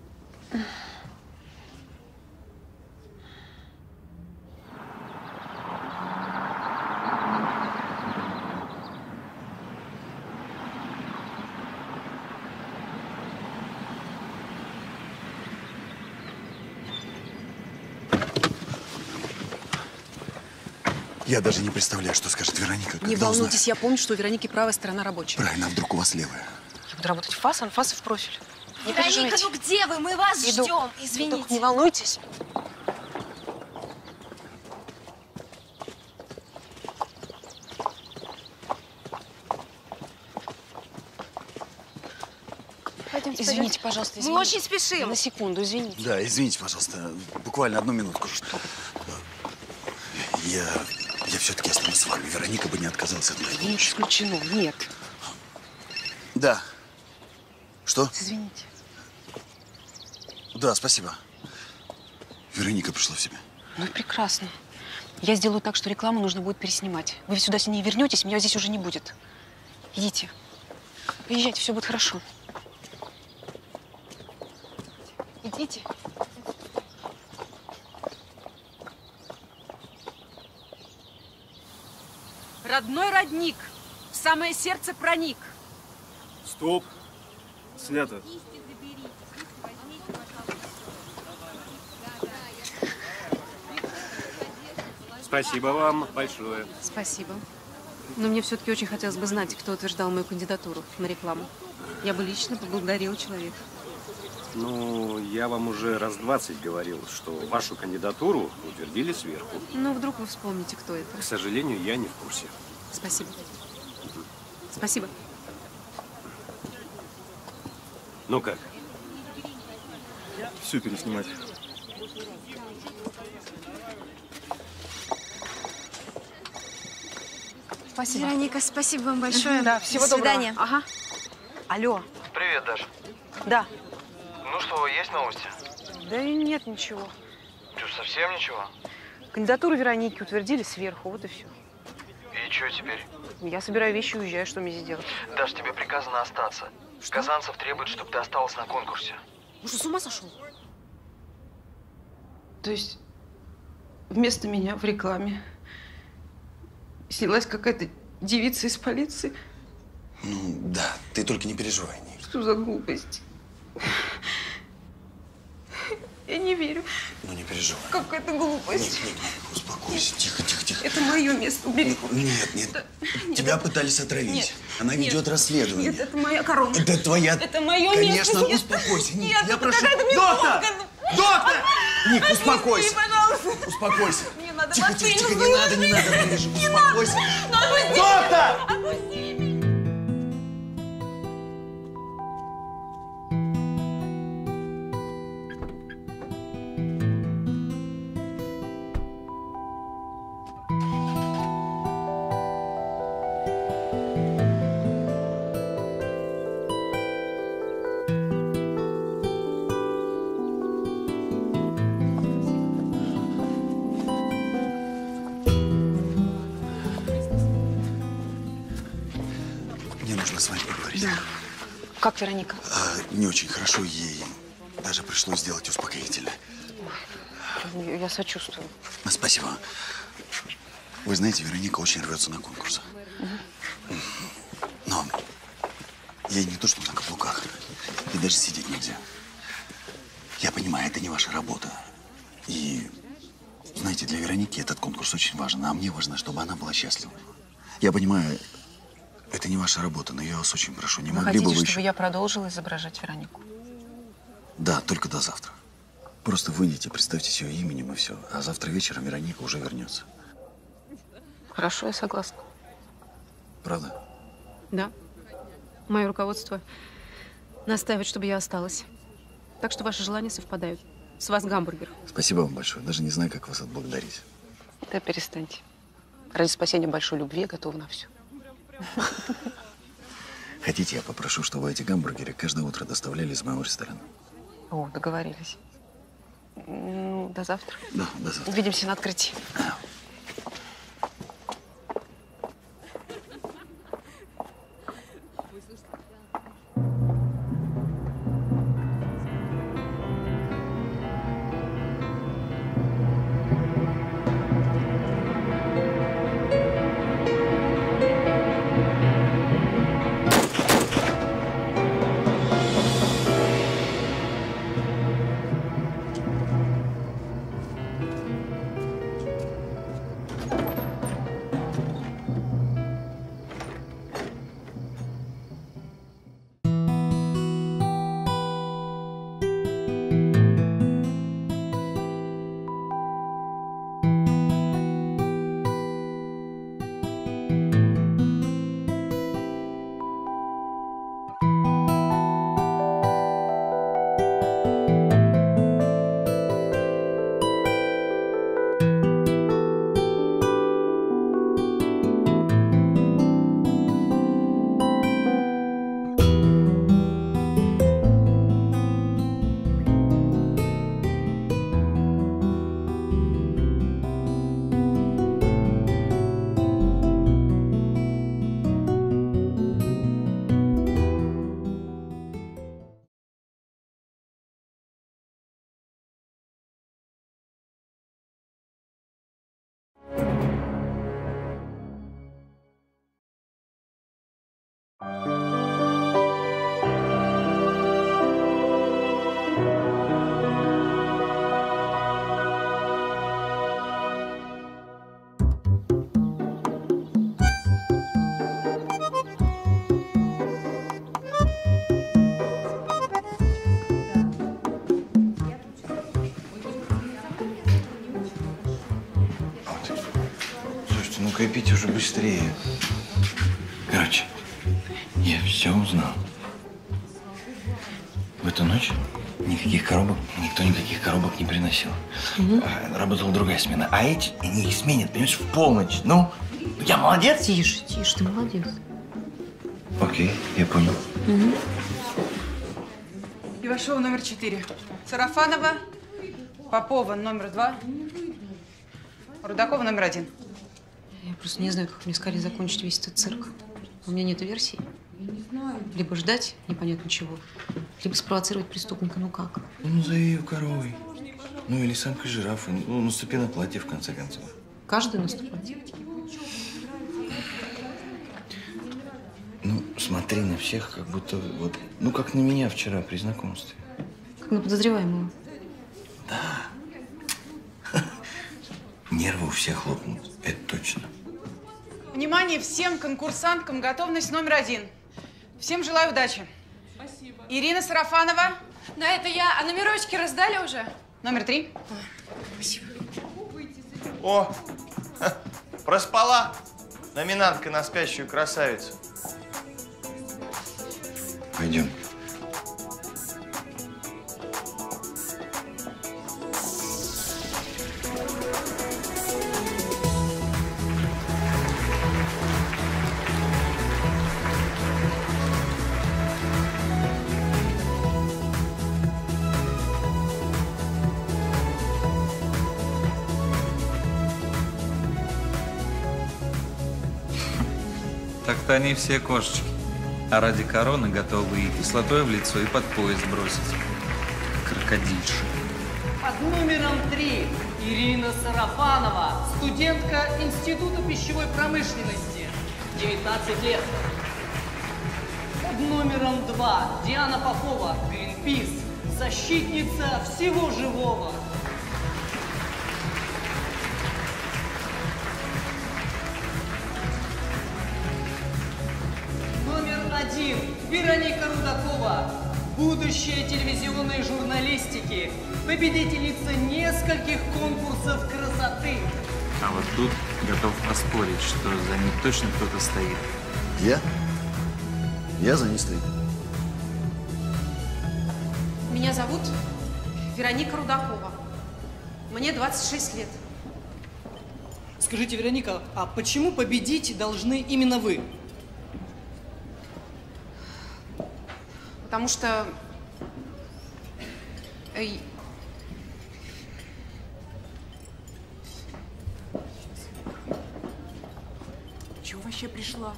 Speaker 5: Я даже не представляю, что скажет Вероника, когда
Speaker 2: Не волнуйтесь,
Speaker 5: узнает.
Speaker 2: я помню, что у Вероники правая сторона рабочая.
Speaker 5: Правильно, а вдруг у вас левая?
Speaker 2: Я буду работать в фас, анфас и в профиль. Не
Speaker 9: Вероника,
Speaker 2: переживайте.
Speaker 9: ну где вы? Мы вас
Speaker 2: Иду.
Speaker 9: ждем. Извините.
Speaker 2: Только не волнуйтесь.
Speaker 9: Пойдемте,
Speaker 2: Извините, пожалуйста,
Speaker 9: Мы
Speaker 2: извините.
Speaker 9: очень спешим.
Speaker 2: На секунду, извините.
Speaker 5: Да, извините, пожалуйста, буквально одну минутку. Я все-таки останусь с вами. Вероника бы не отказалась от моей
Speaker 2: Не
Speaker 5: помощи.
Speaker 2: исключено, нет.
Speaker 5: Да. Что?
Speaker 2: Извините.
Speaker 5: Да, спасибо. Вероника пришла в себя.
Speaker 2: Ну и прекрасно. Я сделаю так, что рекламу нужно будет переснимать. Вы сюда с ней вернетесь, меня здесь уже не будет. Идите. Приезжайте, все будет хорошо. Идите.
Speaker 19: Родной родник, в самое сердце проник.
Speaker 11: Стоп. Снято. Спасибо вам большое.
Speaker 2: Спасибо. Но мне все-таки очень хотелось бы знать, кто утверждал мою кандидатуру на рекламу. Я бы лично поблагодарила человека.
Speaker 20: Ну, я вам уже раз 20 говорил, что вашу кандидатуру утвердили сверху.
Speaker 2: Ну, вдруг вы вспомните, кто это.
Speaker 20: К сожалению, я не в курсе.
Speaker 2: Спасибо. Спасибо.
Speaker 20: Ну как?
Speaker 18: Все переснимать.
Speaker 2: Спасибо.
Speaker 21: Вероника, спасибо вам большое.
Speaker 2: Да, всего
Speaker 21: До
Speaker 2: доброго.
Speaker 21: свидания.
Speaker 2: Ага. Алло.
Speaker 1: Привет, Даша.
Speaker 2: Да.
Speaker 1: Ну что, есть новости?
Speaker 2: Да и нет ничего.
Speaker 1: Что, совсем ничего?
Speaker 2: Кандидатуру Вероники утвердили сверху, вот и все.
Speaker 1: И что теперь?
Speaker 2: Я собираю вещи и уезжаю, что мне здесь делать?
Speaker 1: Даш, тебе приказано остаться. Казанцев требует, чтобы ты осталась на конкурсе.
Speaker 2: Вы что, с ума сошел? То есть вместо меня в рекламе снялась какая-то девица из полиции?
Speaker 5: Ну, да, ты только не переживай.
Speaker 2: Что за глупость? Я не верю.
Speaker 5: Ну, не переживай.
Speaker 2: Какая-то глупость.
Speaker 5: Нет, успокойся. Тихо, тихо, тихо.
Speaker 2: Это мое место, убери.
Speaker 5: Нет. Тебя пытались отравить.
Speaker 2: Нет.
Speaker 5: Она ведет расследование.
Speaker 2: Нет, это моя корона.
Speaker 5: Это твоя...
Speaker 2: Это мое
Speaker 5: Конечно,
Speaker 2: место.
Speaker 5: успокойся.
Speaker 2: Нет,
Speaker 5: я прошу.
Speaker 2: какая-то
Speaker 5: Доктор! Доктор! Ник,
Speaker 2: Отпусти,
Speaker 5: успокойся.
Speaker 2: пожалуйста.
Speaker 5: Успокойся.
Speaker 2: Не надо,
Speaker 5: Тихо,
Speaker 2: отпусти,
Speaker 5: тихо, не надо, Миша. Успокойся.
Speaker 2: Отпусти.
Speaker 5: Доктор!
Speaker 2: Отпусти меня.
Speaker 5: Мне нужно с вами поговорить.
Speaker 2: Да. Как Вероника?
Speaker 5: Не очень хорошо, ей даже пришлось сделать успокоительное.
Speaker 2: Я сочувствую.
Speaker 5: Спасибо. Вы знаете, Вероника очень рвется на конкурс. Но ей не то, что на каблуках, и даже сидеть нельзя. Я понимаю, это не ваша работа. И, знаете, для Вероники этот конкурс очень важен, а мне важно, чтобы она была счастлива. Я понимаю, это не ваша работа, но я вас очень прошу, не могли бы вы
Speaker 2: чтобы
Speaker 5: еще...
Speaker 2: я продолжила изображать Веронику?
Speaker 5: Да, только до завтра. Просто выйдите, представьтесь ее именем и все. А завтра вечером Вероника уже вернется.
Speaker 2: Хорошо, я согласна.
Speaker 5: Правда?
Speaker 2: Да. Мое руководство настаивает, чтобы я осталась. Так что ваши желания совпадают. С вас гамбургер.
Speaker 5: Спасибо вам большое. Даже не знаю, как вас отблагодарить.
Speaker 2: Да перестаньте. Ради спасения большой любви я готова на все.
Speaker 5: Хотите, я попрошу, чтобы эти гамбургеры каждое утро доставляли из моего ресторана?
Speaker 2: О, договорились. Ну, до завтра.
Speaker 5: Да, до завтра.
Speaker 2: Увидимся на открытии.
Speaker 14: ну копите уже быстрее. Короче, я все узнал. В эту ночь никто никаких коробок не приносил. Работала другая смена. А эти, они их сменят, понимаешь, в полночь. Ну, я молодец?
Speaker 4: Тише, тише, ты молодец.
Speaker 14: Окей, я понял.
Speaker 17: Ивашова номер 4. Сарафанова, Попова номер 2, Рудакова номер 1.
Speaker 2: Я просто не знаю, как мне скорее закончить весь этот цирк. У меня нет версий. Либо ждать непонятно чего, либо спровоцировать преступника. Ну как?
Speaker 14: Ну, назови ее коровой. Ну, или самкой жирафа. Ну, наступи на платье, в конце концов.
Speaker 2: Каждый наступает.
Speaker 14: Ну, смотри на всех, как будто вот, ну, как на меня вчера при знакомстве.
Speaker 2: Как на подозреваемого.
Speaker 14: Нервы у всех лопнут, это точно.
Speaker 17: Внимание всем конкурсанткам, готовность номер 1. Всем желаю удачи.
Speaker 16: Спасибо.
Speaker 17: Ирина Сарафанова.
Speaker 16: Да, это я. А номерочки раздали уже?
Speaker 17: Номер 3.
Speaker 2: Спасибо.
Speaker 14: О, проспала. Номинантка на спящую красавицу. Пойдем.
Speaker 13: Так-то они все кошечки. А ради короны готовы и кислотой в лицо, и под пояс бросить. Крокодильши.
Speaker 10: Под номером 3 Ирина Сарафанова, студентка Института пищевой промышленности, 19 лет. Под номером 2 Диана Попова, Гринпис, защитница всего живого. Номер 1 Вероника Рудакова, будущее телевизионной журналистики, победительница нескольких конкурсов красоты.
Speaker 13: А вот тут готов поспорить, что за ней точно кто-то стоит.
Speaker 5: Я? Я за ней стою.
Speaker 2: Меня зовут Вероника Рудакова. Мне 26 лет.
Speaker 10: Скажите, Вероника, а почему победить должны именно вы?
Speaker 2: Потому что…
Speaker 19: Чего вообще пришла?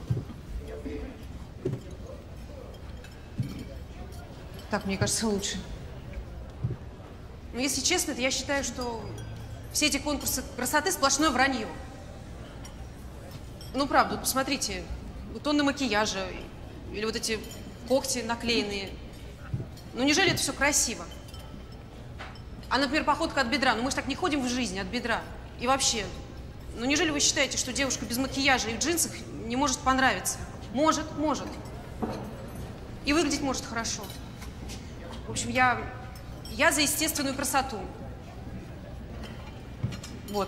Speaker 2: Так, мне кажется, лучше. Но если честно, то я считаю, что все эти конкурсы красоты сплошное вранье. Ну, правда, вот посмотрите, тонны макияжа или вот эти когти наклеенные. Ну, неужели это все красиво? А, например, походка от бедра. Ну, мы же так не ходим в жизни от бедра. И вообще, ну, неужели вы считаете, что девушка без макияжа и в джинсах не может понравиться? Может, может. И выглядеть может хорошо. В общем, я за естественную красоту. Вот.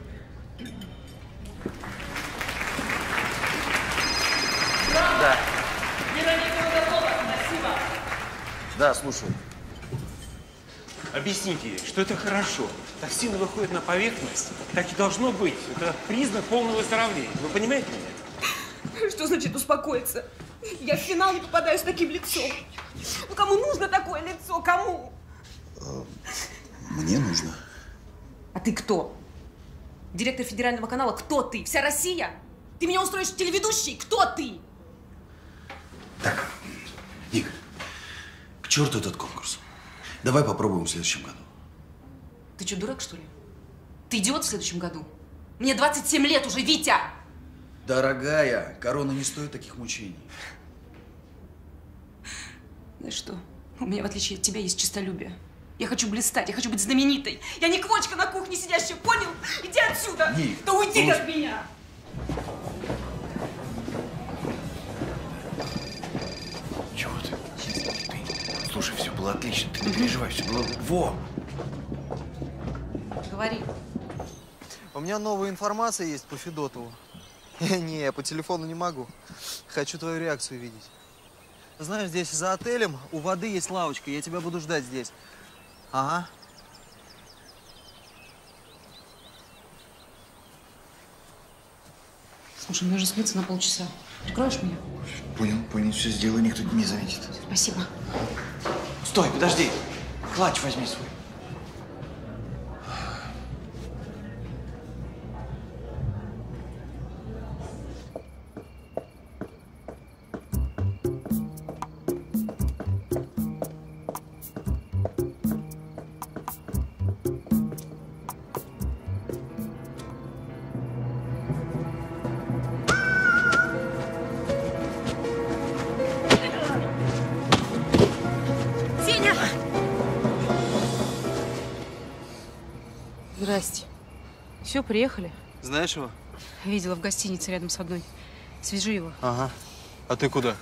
Speaker 14: Да.
Speaker 10: Вероника Рудакова, спасибо.
Speaker 5: Да, слушаю.
Speaker 20: Объясните ей, что это хорошо. Токсины выходят на поверхность. Так и должно быть. Это признак полного выздоровления. Вы понимаете меня?
Speaker 6: Что значит успокоиться? Я в финал не попадаю с таким лицом. Ну, кому нужно такое лицо? Кому?
Speaker 5: Мне нужно.
Speaker 6: А ты кто? Директор федерального канала? Кто ты? Вся Россия? Ты меня устроишь телеведущей? Кто ты?
Speaker 5: Так, Ник, к черту этот конкурс. Давай попробуем в следующем году.
Speaker 6: Ты что, дурак, что ли? Ты идиот в следующем году? Мне 27 лет уже, Витя!
Speaker 5: Дорогая, корона не стоит таких мучений.
Speaker 6: Знаешь что? У меня, в отличие от тебя, есть честолюбие. Я хочу блистать, я хочу быть знаменитой. Я не квочка на кухне сидящая, понял? Иди отсюда!
Speaker 5: Ник,
Speaker 6: да уйди от меня!
Speaker 14: Чего ты? Слушай, все было отлично. Ты не переживай, все было… Во!
Speaker 2: Говори.
Speaker 1: У меня новая информация есть по Федотову. Не, я по телефону не могу. Хочу твою реакцию видеть. Знаешь, здесь за отелем у воды есть лавочка. Я тебя буду ждать здесь. Ага.
Speaker 6: Слушай, мне же смыться на полчаса. Прикроешь меня?
Speaker 14: Понял, все сделаю, никто не заметит.
Speaker 6: Спасибо.
Speaker 14: Стой, подожди. Клатч возьми свой.
Speaker 6: Сеня!
Speaker 2: Здрасте. Все, приехали?
Speaker 1: Знаешь его?
Speaker 2: Видела в гостинице рядом с одной. Свяжи его.
Speaker 1: Ага. А ты куда?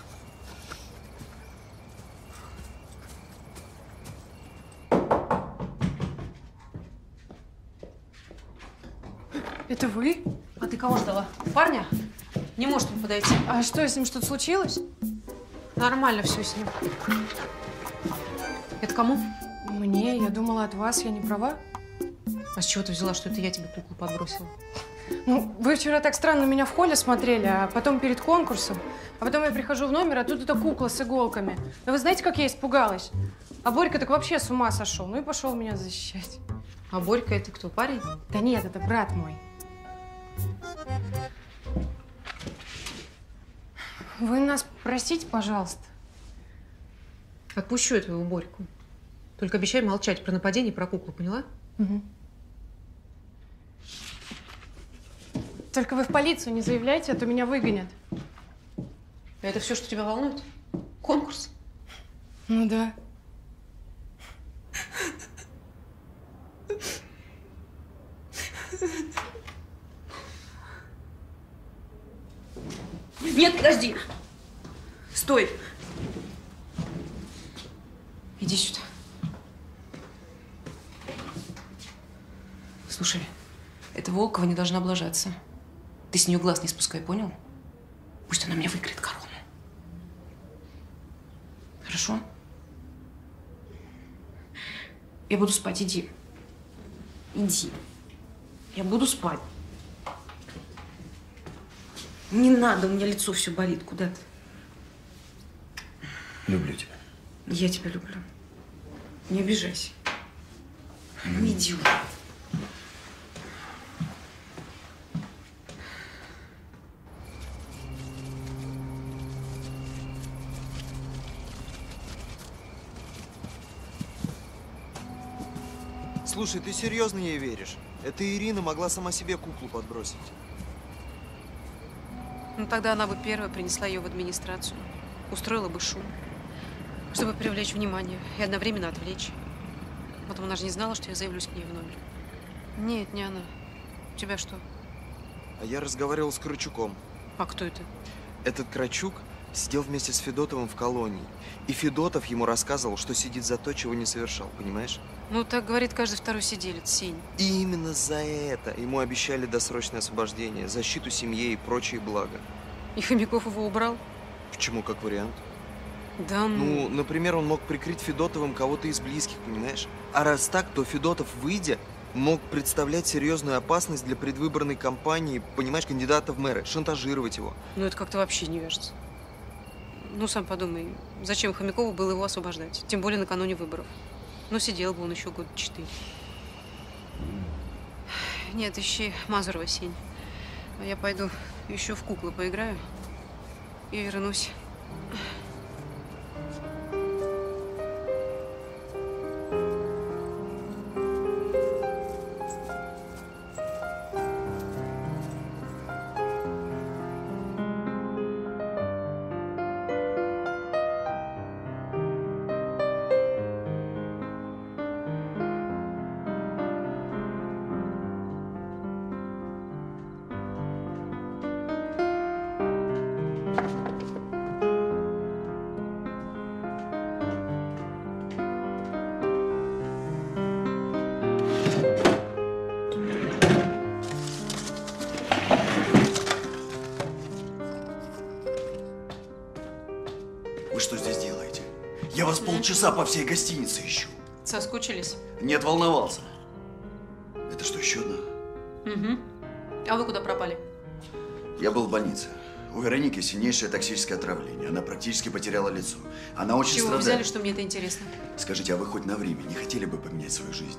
Speaker 2: Это вы? А ты кого ждала? Парня? Не может он подойти.
Speaker 8: А что, с ним что-то случилось?
Speaker 2: Нормально все с ним. Это кому?
Speaker 8: Мне, я думала от вас, я не права?
Speaker 2: А с чего ты взяла, что это я тебе куклу подбросила?
Speaker 8: Ну, вы вчера так странно меня в холле смотрели, а потом перед конкурсом. А потом я прихожу в номер, а тут эта кукла с иголками. Да вы знаете, как я испугалась? А Борька так вообще с ума сошел. Ну и пошел меня защищать.
Speaker 2: А Борька это кто, парень?
Speaker 8: Да нет, это брат мой. Вы нас простите, пожалуйста.
Speaker 2: Отпущу я твоего Борьку. Только обещай молчать про нападение и про куклу, поняла?
Speaker 8: Угу. Только вы в полицию не заявляйте, а то меня выгонят.
Speaker 2: Это все, что тебя волнует? Конкурс?
Speaker 8: Ну да.
Speaker 6: Нет, подожди. Стой. Иди сюда. Слушай, эта Волкова не должна облажаться. Ты с нее глаз не спускай, понял? Пусть она мне выиграет корону. Хорошо? Я буду спать, иди. Иди. Я буду спать. Не надо, у меня лицо все болит. Куда ты?
Speaker 14: Люблю тебя.
Speaker 6: Я тебя люблю. Не обижайся. Ну, иди уже.
Speaker 18: Слушай, ты серьезно ей веришь? Это Ирина могла сама себе куклу подбросить.
Speaker 2: Ну, тогда она бы первая принесла ее в администрацию. Устроила бы шум, чтобы привлечь внимание и одновременно отвлечь. Потом она же не знала, что я заявлюсь к ней в номер. Нет, не она. У тебя что?
Speaker 18: А я разговаривал с Крачуком.
Speaker 2: А кто это?
Speaker 18: Этот Крачук сидел вместе с Федотовым в колонии. И Федотов ему рассказывал, что сидит за то, чего не совершал, понимаешь?
Speaker 2: Ну, так говорит каждый второй сиделец, Сень.
Speaker 18: И именно за это ему обещали досрочное освобождение, защиту семье и прочие блага.
Speaker 2: И Хомяков его убрал?
Speaker 18: Почему, как вариант?
Speaker 2: Да
Speaker 18: ну, например, он мог прикрыть Федотовым кого-то из близких, понимаешь? А раз так, то Федотов, выйдя, мог представлять серьезную опасность для предвыборной кампании, понимаешь, кандидата в мэры, шантажировать его.
Speaker 2: Ну, это как-то вообще не вяжется. Ну, сам подумай, зачем Хомякову было его освобождать? Тем более накануне выборов. Ну, сидел бы он еще года 4. Нет, ищи Мазурова, Сень. А я пойду еще в куклы поиграю и вернусь.
Speaker 5: Вы что здесь делаете? Я вас полчаса по всей гостинице ищу.
Speaker 2: Соскучились?
Speaker 5: Нет, волновался. Это что, еще одна?
Speaker 2: Угу. А вы куда пропали?
Speaker 5: Я был в больнице. У Вероники сильнейшее токсическое отравление. Она практически потеряла лицо. Она очень
Speaker 2: Чего вы
Speaker 5: страдает.
Speaker 2: взяли, что мне это интересно?
Speaker 5: Скажите, а вы хоть на время не хотели бы поменять свою жизнь?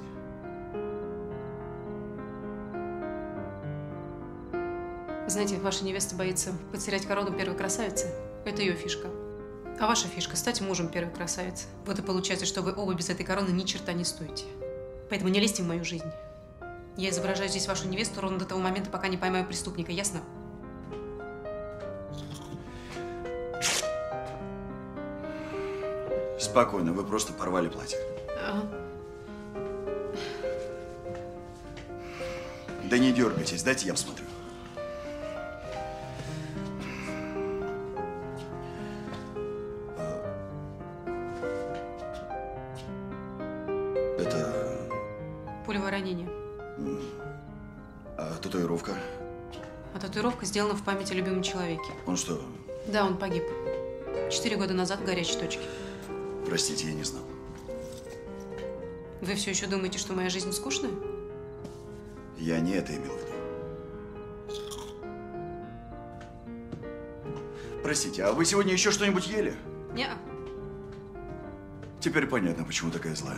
Speaker 2: Знаете, ваша невеста боится потерять корону первой красавицы. Это ее фишка. А ваша фишка – стать мужем первой красавицы. Вот и получается, что вы оба без этой короны ни черта не стоите. Поэтому не лезьте в мою жизнь. Я изображаю здесь вашу невесту ровно до того момента, пока не поймаю преступника, ясно?
Speaker 5: Спокойно, вы просто порвали платье.
Speaker 2: Ага.
Speaker 5: Да не дергайтесь, дайте я посмотрю. Это…
Speaker 2: Пулевое ранение.
Speaker 5: А татуировка?
Speaker 2: А татуировка сделана в память о любимом человеке.
Speaker 5: Он что?
Speaker 2: Да, он погиб. 4 года назад в горячей точке.
Speaker 5: Простите, я не знал.
Speaker 2: Вы все еще думаете, что моя жизнь скучная?
Speaker 5: Я не это имел в виду. Простите, а вы сегодня еще что-нибудь ели?
Speaker 2: Не-а.
Speaker 5: Теперь понятно, почему такая злая.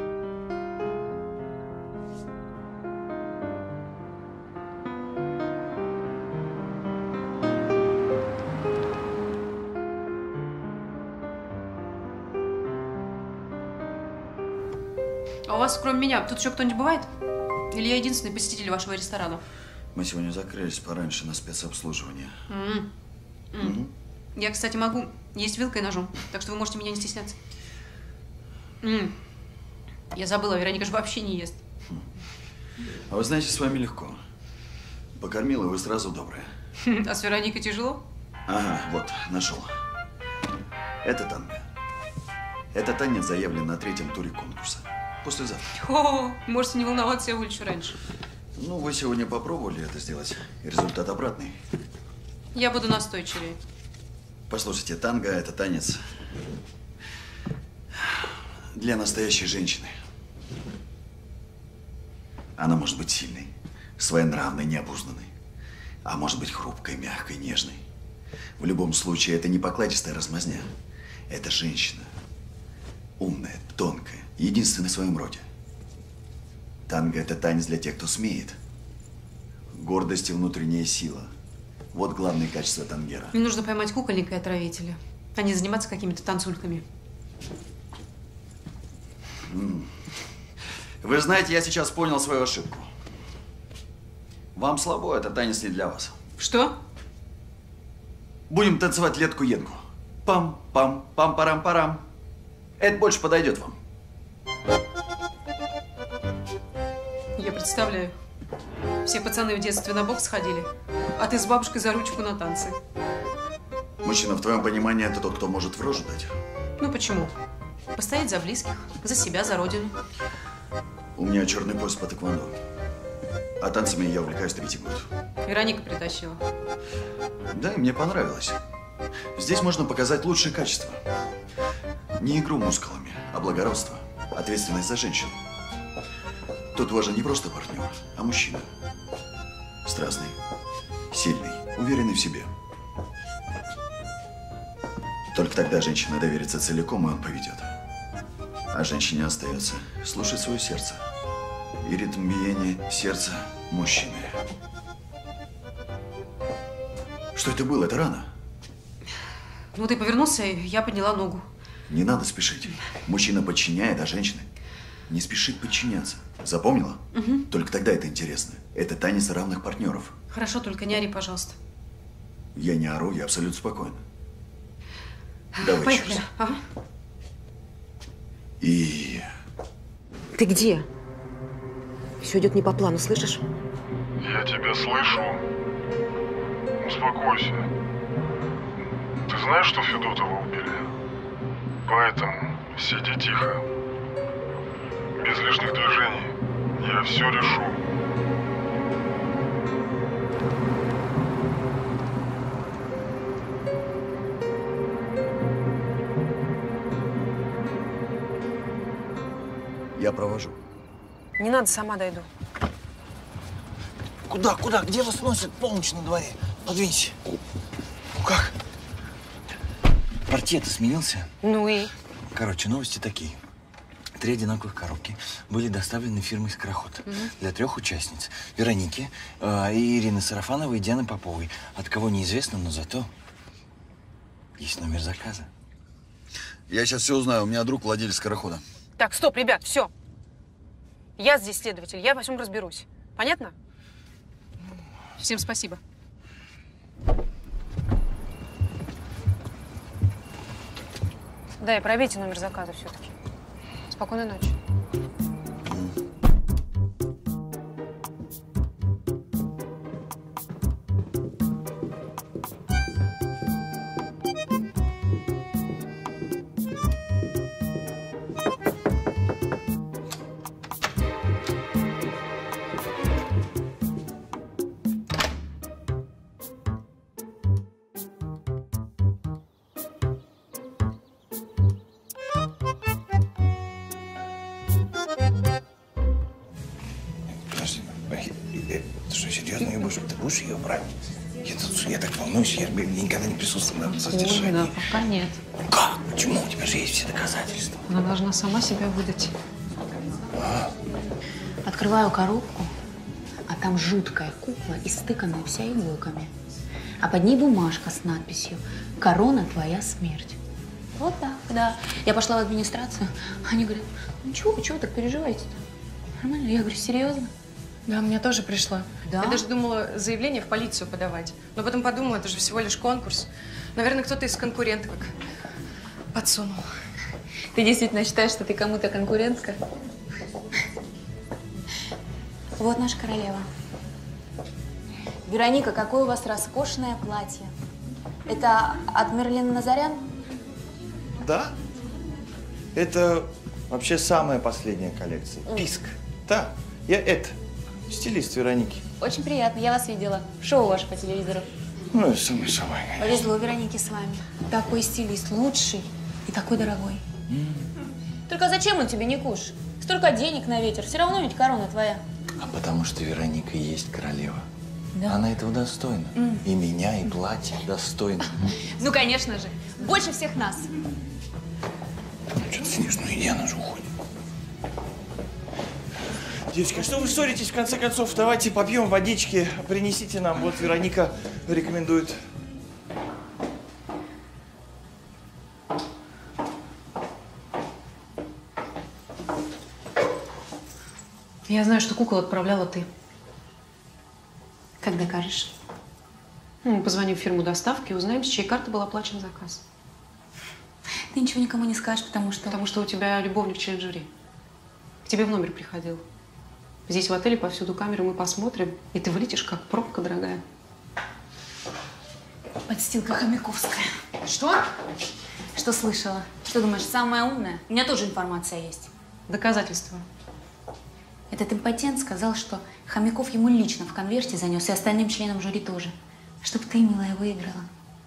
Speaker 2: А у вас, кроме меня, тут еще кто-нибудь бывает? Или я единственный посетитель вашего ресторана?
Speaker 5: Мы сегодня закрылись пораньше на спецобслуживание.
Speaker 2: Я, кстати, могу есть вилкой и ножом, так что вы можете меня не стесняться. Я забыла, Вероника же вообще не ест.
Speaker 5: А вы знаете, с вами легко. Покормила, вы сразу добрая.
Speaker 2: А с Вероникой тяжело?
Speaker 5: Ага, вот, нашел. Это танго. Этот танец заявлен на 3-м туре конкурса. Послезавтра.
Speaker 2: О, можете не волноваться, я вылечу раньше.
Speaker 5: Ну, вы сегодня попробовали это сделать, и результат обратный.
Speaker 2: Я буду настойчивее.
Speaker 5: Послушайте, танго – это танец для настоящей женщины. Она может быть сильной, своенравной, необузданной, а может быть хрупкой, мягкой, нежной. В любом случае, это не покладистая размазня. Это женщина. Умная, тонкая, единственная в своем роде. Танго – это танец для тех, кто смеет. Гордость и внутренняя сила – вот главные качества тангера.
Speaker 2: Мне нужно поймать кукольника и отравителя, а не заниматься какими-то танцульками.
Speaker 5: Вы знаете, я сейчас понял свою ошибку. Вам слабо, это танец не для вас.
Speaker 2: Что?
Speaker 5: Будем танцевать летку-енку. Пам-пам, пам-парам-парам. Это больше подойдет вам.
Speaker 2: Я представляю. Все пацаны в детстве на бокс ходили, а ты с бабушкой за ручку на танцы.
Speaker 5: Мужчина, в твоем понимании, это тот, кто может в рожу дать?
Speaker 2: Ну почему? Постоять за близких, за себя, за родину.
Speaker 5: У меня черный пояс по тэквондо. А танцами я увлекаюсь 3-й год.
Speaker 2: Вероника притащила.
Speaker 5: Да, и мне понравилось. Здесь можно показать лучшие качества. Не игру мускулами, а благородство, ответственность за женщину. Тут важен не просто партнер, а мужчина. Страстный, сильный, уверенный в себе. Только тогда женщина доверится целиком, и он поведет. А женщине остается слушать свое сердце и ритм биения сердца мужчины. Что это было? Это рано.
Speaker 2: Ну, ты повернулся, и я подняла ногу.
Speaker 5: Не надо спешить. Мужчина подчиняет, а женщина не спешит подчиняться. Запомнила?
Speaker 2: Угу.
Speaker 5: Только тогда это интересно. Это танец равных партнеров.
Speaker 2: Хорошо, только не ори, пожалуйста.
Speaker 5: Я не ору, я абсолютно спокоен. Давай
Speaker 2: Поехали.
Speaker 5: еще раз.
Speaker 2: Ага.
Speaker 5: И…
Speaker 21: Ты где? Все идет не по плану, слышишь?
Speaker 22: Я тебя слышу. Успокойся. Ты знаешь, что Федотова убили? Поэтому сиди тихо. Без лишних движений. Я все решу.
Speaker 5: Я провожу.
Speaker 2: Не надо, сама дойду.
Speaker 14: Куда, куда? Где вас носят? Полночь на дворе. Подвинься. Ну как? Портье-то сменился?
Speaker 2: Ну и?
Speaker 14: Короче, новости такие. 3 одинаковых коробки были доставлены фирмой «Скороход» для 3 участниц. Вероники, и Ирины Сарафановой, и Дианы Поповой. От кого неизвестно, но зато есть номер заказа.
Speaker 5: Я сейчас все узнаю. У меня друг владелец «Скорохода».
Speaker 2: Так, стоп, ребят, все. Я здесь следователь, я во всем разберусь. Понятно? Всем спасибо. Да, и пробейте номер заказа все-таки. Спокойной ночи.
Speaker 14: Ее брать. Я так волнуюсь, я никогда не присутствовал на задержании.
Speaker 2: Да, пока нет.
Speaker 14: Как? Почему? У тебя же есть все доказательства.
Speaker 2: Она должна сама себя выдать.
Speaker 9: Открываю коробку, а там жуткая кукла, истыканная вся иголками. А под ней бумажка с надписью «Корона, твоя смерть». Вот так, да. Я пошла в администрацию, они говорят, ну чего вы так переживаете-то? Нормально? Я говорю, серьезно?
Speaker 8: Да, мне тоже пришла.
Speaker 9: Да?
Speaker 8: Я даже думала заявление в полицию подавать. Но потом подумала, это же всего лишь конкурс. Наверное, кто-то из конкуренток подсунул.
Speaker 9: Ты действительно считаешь, что ты кому-то конкурентка? Вот наша королева. Вероника, какое у вас роскошное платье. Это от Мерлина Назарян?
Speaker 14: Да. Это вообще самая последняя коллекция. Писк. Да, я это. Стилист Вероники.
Speaker 9: Очень приятно, я вас видела. Шоу ваше по телевизору.
Speaker 14: Ну, и самое собой.
Speaker 9: Повезло Веронике с вами. Такой стилист, лучший и такой дорогой. Только зачем он тебе, не куш? Столько денег на ветер, все равно ведь корона твоя.
Speaker 14: А потому что Вероника и есть королева.
Speaker 9: Да?
Speaker 14: Она этого достойна. И меня, и платье достойно.
Speaker 9: Ну, конечно же. Больше всех нас.
Speaker 14: Что ты сидишь? Ну, иди, она же уходит. Девочки, а что вы ссоритесь, в конце концов? Давайте попьем водички, принесите нам. Вот Вероника рекомендует.
Speaker 2: Я знаю, что кукол отправляла ты.
Speaker 9: Как докажешь?
Speaker 2: Мы позвоним в фирму доставки и узнаем, с чьей карты был оплачен заказ.
Speaker 9: Ты ничего никому не скажешь, потому что
Speaker 2: у тебя любовник член жюри. К тебе в номер приходил. Здесь в отеле повсюду камеры, мы посмотрим, и ты вылетишь, как пробка, дорогая.
Speaker 9: Подстилка Хомяковская.
Speaker 2: Что?
Speaker 9: Что слышала? Что думаешь, самая умная? У меня тоже информация есть.
Speaker 2: Доказательства.
Speaker 9: Этот импотент сказал, что Хомяков ему лично в конверте занес, и остальным членам жюри тоже. Чтобы ты, милая, выиграла.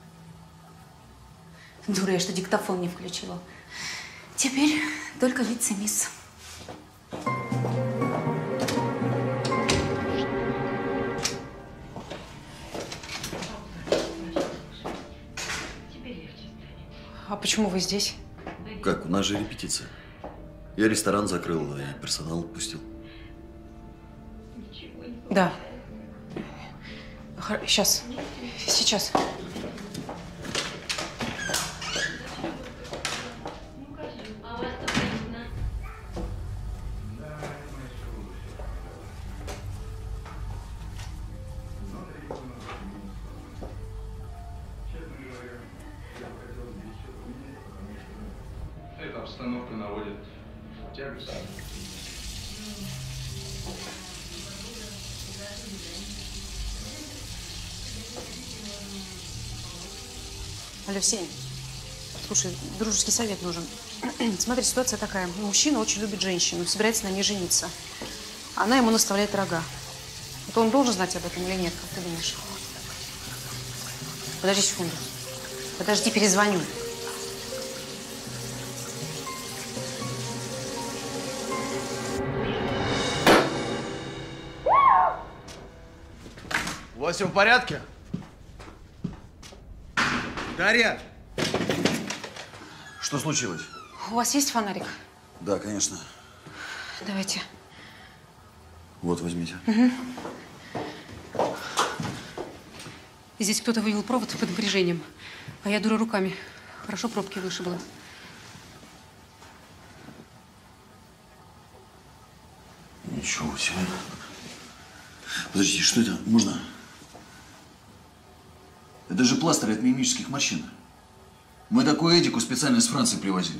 Speaker 9: Дура, я что диктофон не включила. Теперь только вице-мисс.
Speaker 2: А почему вы здесь?
Speaker 5: Как, у нас же репетиция. Я ресторан закрыл, и персонал отпустил.
Speaker 2: Да. Сейчас. Сейчас.
Speaker 7: Эта обстановка наводит тягость.
Speaker 2: Алло, Сеня, слушай, дружеский совет нужен. Смотри, ситуация такая. Мужчина очень любит женщину, собирается на ней жениться. Она ему наставляет рога. Вот он должен знать об этом или нет, как ты думаешь? Подожди секунду. Подожди, перезвоню.
Speaker 5: совсем в порядке? Дарья! Что случилось?
Speaker 2: У вас есть фонарик?
Speaker 5: Да, конечно.
Speaker 2: Давайте.
Speaker 5: Вот, возьмите.
Speaker 2: Угу. Здесь кто-то вывел провод под напряжением, а я дура руками. Хорошо пробки вышибла.
Speaker 5: Ничего себе. Подождите, что это? Можно? Это же пластырь от мимических морщин. Мы такую Эдику специально из Франции привозили.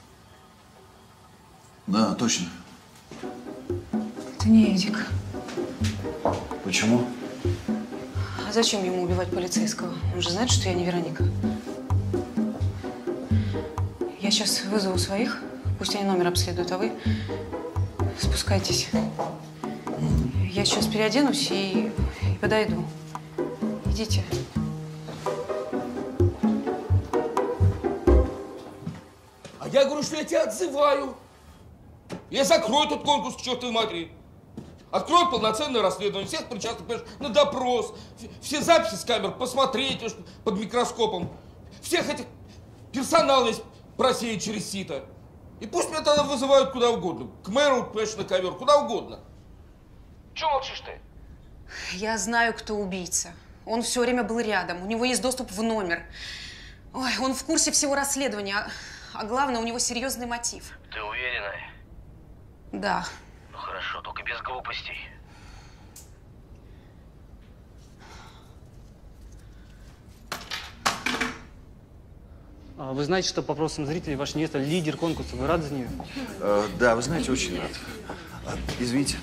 Speaker 5: Да, точно.
Speaker 2: Это не Эдик.
Speaker 5: Почему?
Speaker 2: А зачем ему убивать полицейского? Он же знает, что я не Вероника. Я сейчас вызову своих, пусть они номер обследуют, а вы спускайтесь. Я сейчас переоденусь и подойду. Идите.
Speaker 12: А я говорю, что я тебя отзываю. Я закрою этот конкурс к чертовой матери. Открою полноценное расследование, всех причастных, понимаешь, на допрос, все записи с камер посмотреть под микроскопом, всех этих персонал весь просеять через сито. И пусть меня тогда вызывают куда угодно, к мэру, понимаешь, на ковер, куда угодно. Чего молчишь ты?
Speaker 2: Я знаю, кто убийца. Он все время был рядом, у него есть доступ в номер. Ой, он в курсе всего расследования, а главное, у него серьезный мотив.
Speaker 3: Ты уверена?
Speaker 2: Да.
Speaker 3: Ну хорошо, только без глупостей.
Speaker 10: Вы знаете, что по вопросам зрителей ваша невеста лидер конкурса. Вы рады за нее?
Speaker 5: Да, вы знаете, очень рад. Извините.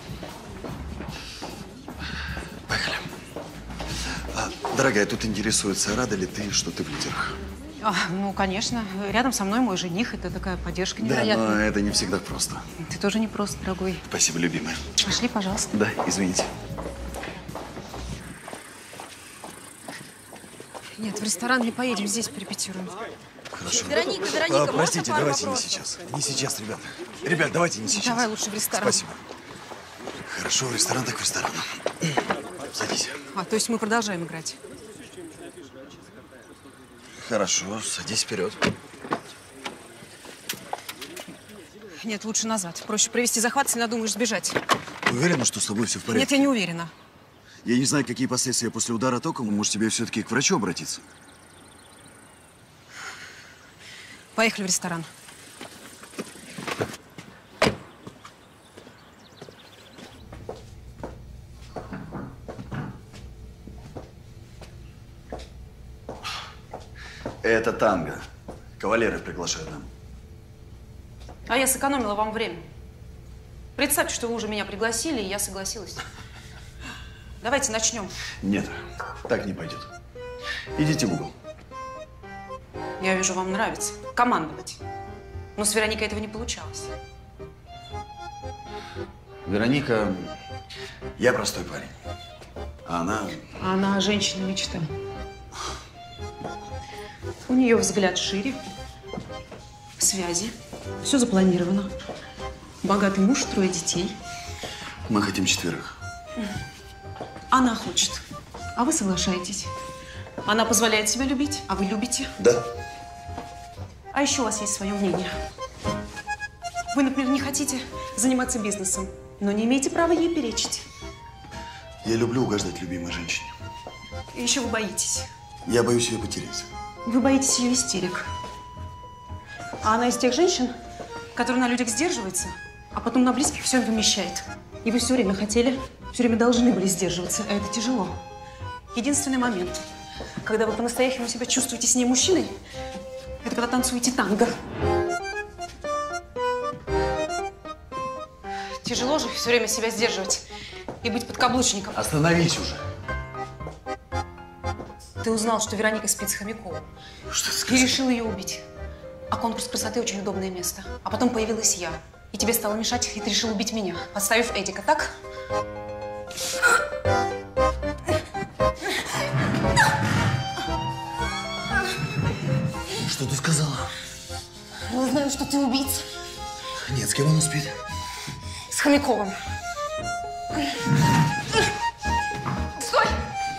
Speaker 5: Поехали. Дорогая, тут интересуется, рада ли ты, что ты в лидерах?
Speaker 2: Ну, конечно. Рядом со мной мой жених. Это такая поддержка
Speaker 5: Да,
Speaker 2: невероятная.
Speaker 5: но это не всегда просто.
Speaker 2: Ты тоже не прост, дорогой.
Speaker 5: Спасибо, любимая.
Speaker 2: Пошли, пожалуйста.
Speaker 5: Да, извините.
Speaker 2: Нет, в ресторан не поедем, здесь порепетируем.
Speaker 5: Хорошо.
Speaker 2: Вероника, можно
Speaker 5: простите,
Speaker 2: пару
Speaker 5: давайте
Speaker 2: вопросов?
Speaker 5: не сейчас. Не сейчас, ребят. Ребят, давайте не сейчас.
Speaker 2: Давай лучше в ресторан.
Speaker 5: Спасибо. Хорошо, в ресторан так в ресторан. Садись.
Speaker 2: То есть мы продолжаем играть?
Speaker 5: Хорошо, садись вперед.
Speaker 2: Нет, лучше назад. Проще провести захват, если надумаешь сбежать.
Speaker 5: Уверена, что с тобой все в порядке?
Speaker 2: Нет, я не уверена.
Speaker 5: Я не знаю, какие последствия после удара током. Может, тебе все-таки к врачу обратиться?
Speaker 2: Поехали в ресторан.
Speaker 5: Это танго. Кавалеры приглашают нам.
Speaker 2: А я сэкономила вам время. Представьте, что вы уже меня пригласили, и я согласилась. Давайте начнем.
Speaker 5: Нет, так не пойдет. Идите в угол.
Speaker 2: Я вижу, вам нравится командовать. Но с Вероникой этого не получалось.
Speaker 5: Вероника, я простой парень. А она…
Speaker 2: Она женщина мечты. У нее взгляд шире, связи, все запланировано. Богатый муж, 3 детей.
Speaker 5: Мы хотим 4.
Speaker 2: Она хочет, а вы соглашаетесь. Она позволяет себя любить, а вы любите.
Speaker 5: Да.
Speaker 2: А еще у вас есть свое мнение. Вы, например, не хотите заниматься бизнесом, но не имеете права ей перечить.
Speaker 5: Я люблю угождать любимой женщине.
Speaker 2: И еще вы боитесь.
Speaker 5: Я боюсь ее потерять.
Speaker 2: Вы боитесь ее истерик. А она из тех женщин, которые на людях сдерживаются, а потом на близких все вымещает. И вы все время хотели, все время должны были сдерживаться, а это тяжело. Единственный момент, когда вы по-настоящему себя чувствуете с ней мужчиной, это когда танцуете танго. Тяжело же все время себя сдерживать и быть подкаблучником.
Speaker 5: Остановись уже.
Speaker 2: Ты узнал, что Вероника спит с Хомяковым.
Speaker 5: Что ты сказал?
Speaker 2: И решил ее убить. А конкурс красоты очень удобное место. А потом появилась я. И тебе стало мешать, и ты решил убить меня, подставив Эдика, так?
Speaker 5: Что ты сказала?
Speaker 2: Я знаю, что ты убийца.
Speaker 5: Нет, с кем она спит?
Speaker 2: С Хомяковым. Стой!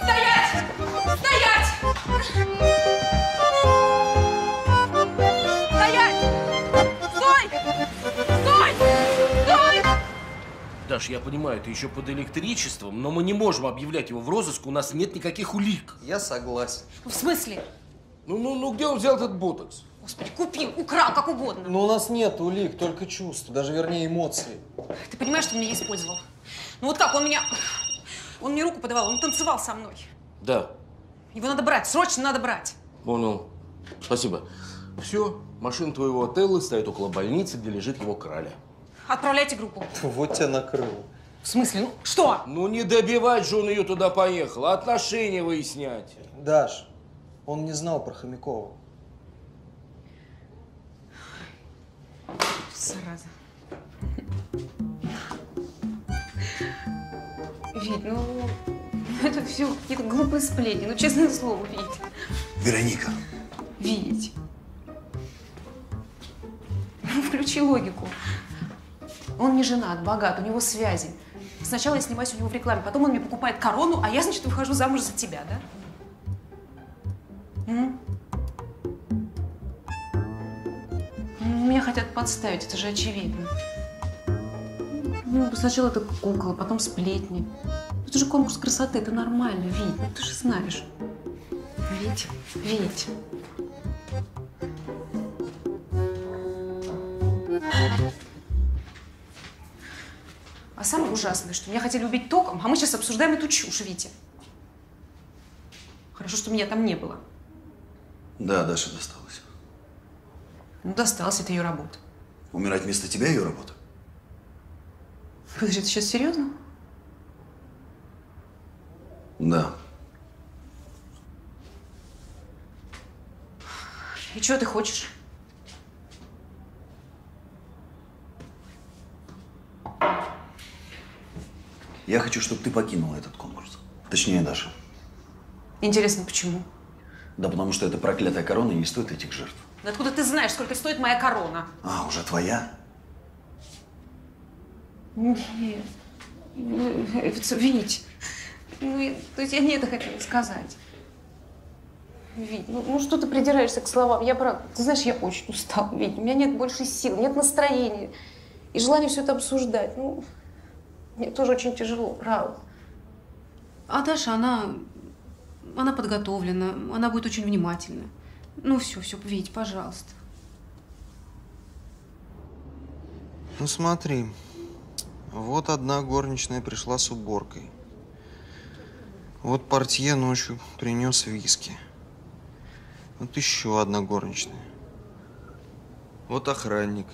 Speaker 12: Даш, я понимаю, ты еще под электричеством, но мы не можем объявлять его в розыск, у нас нет никаких улик.
Speaker 1: Я согласен.
Speaker 2: В смысле?
Speaker 12: Ну, где он взял этот ботокс?
Speaker 2: Господи, купил, украл, как угодно.
Speaker 1: Но у нас нет улик, только чувств, даже вернее эмоции.
Speaker 2: Ты понимаешь, что он меня использовал? Ну вот как, он мне руку подавал, он танцевал со мной.
Speaker 12: Да.
Speaker 2: Его надо брать, срочно надо брать.
Speaker 12: Понял. Спасибо. Все, машина твоего отеля стоит около больницы, где лежит его краля.
Speaker 2: Отправляйте группу.
Speaker 1: Вот тебя накрыло.
Speaker 2: В смысле? Ну, что?
Speaker 12: Ну не добивать же он ее туда поехал, а отношения выяснять.
Speaker 1: Даш, он не знал про Хомякова.
Speaker 2: Зараза. Вить, ну это все какие-то глупые сплетни, ну честное слово, Вить.
Speaker 5: Вероника.
Speaker 2: Вить. Ну, включи логику. Он не женат, богат, у него связи. Сначала я снимаюсь у него в рекламе, потом он мне покупает корону, а я, значит, выхожу замуж за тебя, да? Меня хотят подставить, это же очевидно. Ну, сначала это кукла, потом сплетни. Это же конкурс красоты, это нормально, Вить, ну ты же знаешь. Вить, Вить. А самое ужасное, что меня хотели убить током, а мы сейчас обсуждаем эту чушь, Витя. Хорошо, что меня там не было.
Speaker 5: Да, Даше досталось.
Speaker 2: Ну, досталась, это ее работа.
Speaker 5: Умирать вместо тебя ее работа?
Speaker 2: Подожди, ты сейчас серьезно?
Speaker 5: Да.
Speaker 2: И чего ты хочешь?
Speaker 5: Я хочу, чтобы ты покинула этот конкурс. Точнее, Даша.
Speaker 2: Интересно, почему?
Speaker 5: Да потому что эта проклятая корона не стоит этих жертв.
Speaker 2: Да откуда ты знаешь, сколько стоит моя корона?
Speaker 5: А, уже твоя?
Speaker 2: Нет. Вить, ну, то есть я не это хотела сказать. Вить, ну что ты придираешься к словам? Я правда, ты знаешь, я очень устала, Вить. У меня нет больше сил, нет настроения и желания все это обсуждать. Ну, мне тоже очень тяжело, правда. А Даша, она подготовлена, она будет очень внимательна. Ну все, Вить, пожалуйста.
Speaker 1: Ну смотри, вот одна горничная пришла с уборкой. Вот портье ночью принес виски. Вот еще одна горничная. Вот охранник.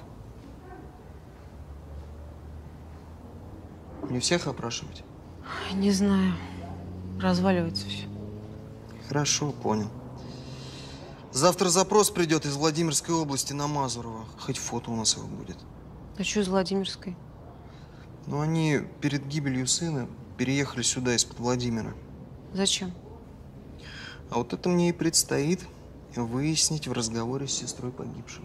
Speaker 1: Не всех опрашивать?
Speaker 2: Не знаю. Разваливается все.
Speaker 1: Хорошо, понял. Завтра запрос придет из Владимирской области на Мазурова. Хоть фото у нас его будет.
Speaker 2: А что из Владимирской?
Speaker 1: Ну, они перед гибелью сына переехали сюда из-под Владимира.
Speaker 2: Зачем?
Speaker 1: А вот это мне и предстоит выяснить в разговоре с сестрой погибшего.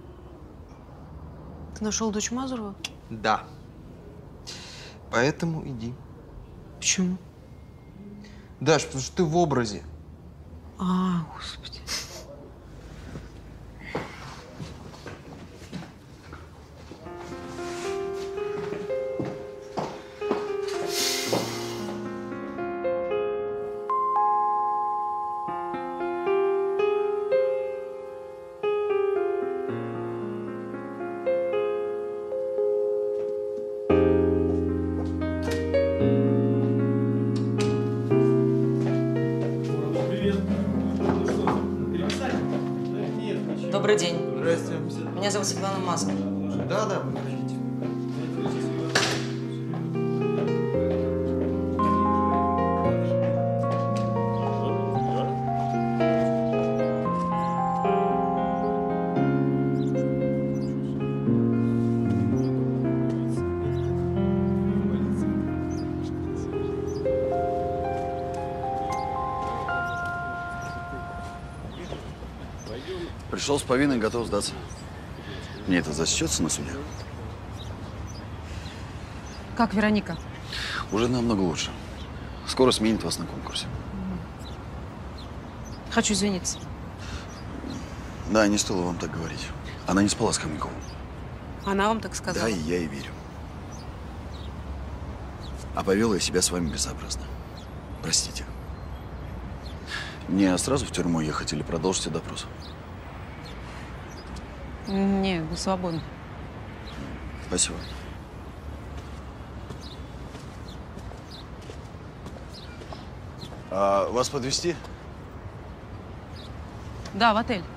Speaker 2: Ты нашел дочь Мазурова?
Speaker 1: Да. Поэтому иди.
Speaker 2: Почему?
Speaker 1: Даш, потому что ты в образе.
Speaker 2: А, Господи.
Speaker 11: Добрый день.
Speaker 1: Здрасте.
Speaker 11: Меня зовут Светлана Маска.
Speaker 1: Да, проходите.
Speaker 5: Пришел с повинной, готов сдаться. Мне это зачтется на суде?
Speaker 2: Как Вероника?
Speaker 5: Уже намного лучше. Скоро сменит вас на конкурсе.
Speaker 2: Хочу извиниться.
Speaker 5: Да, не стоило вам так говорить. Она не спала с Хомяковым.
Speaker 2: Она вам так сказала?
Speaker 5: Да, и я ей верю. А повел я себя с вами безобразно. Простите. Мне сразу в тюрьму ехать или продолжите допрос?
Speaker 2: Не, вы свободны.
Speaker 5: Спасибо. А вас подвезти?
Speaker 2: Да, в отель.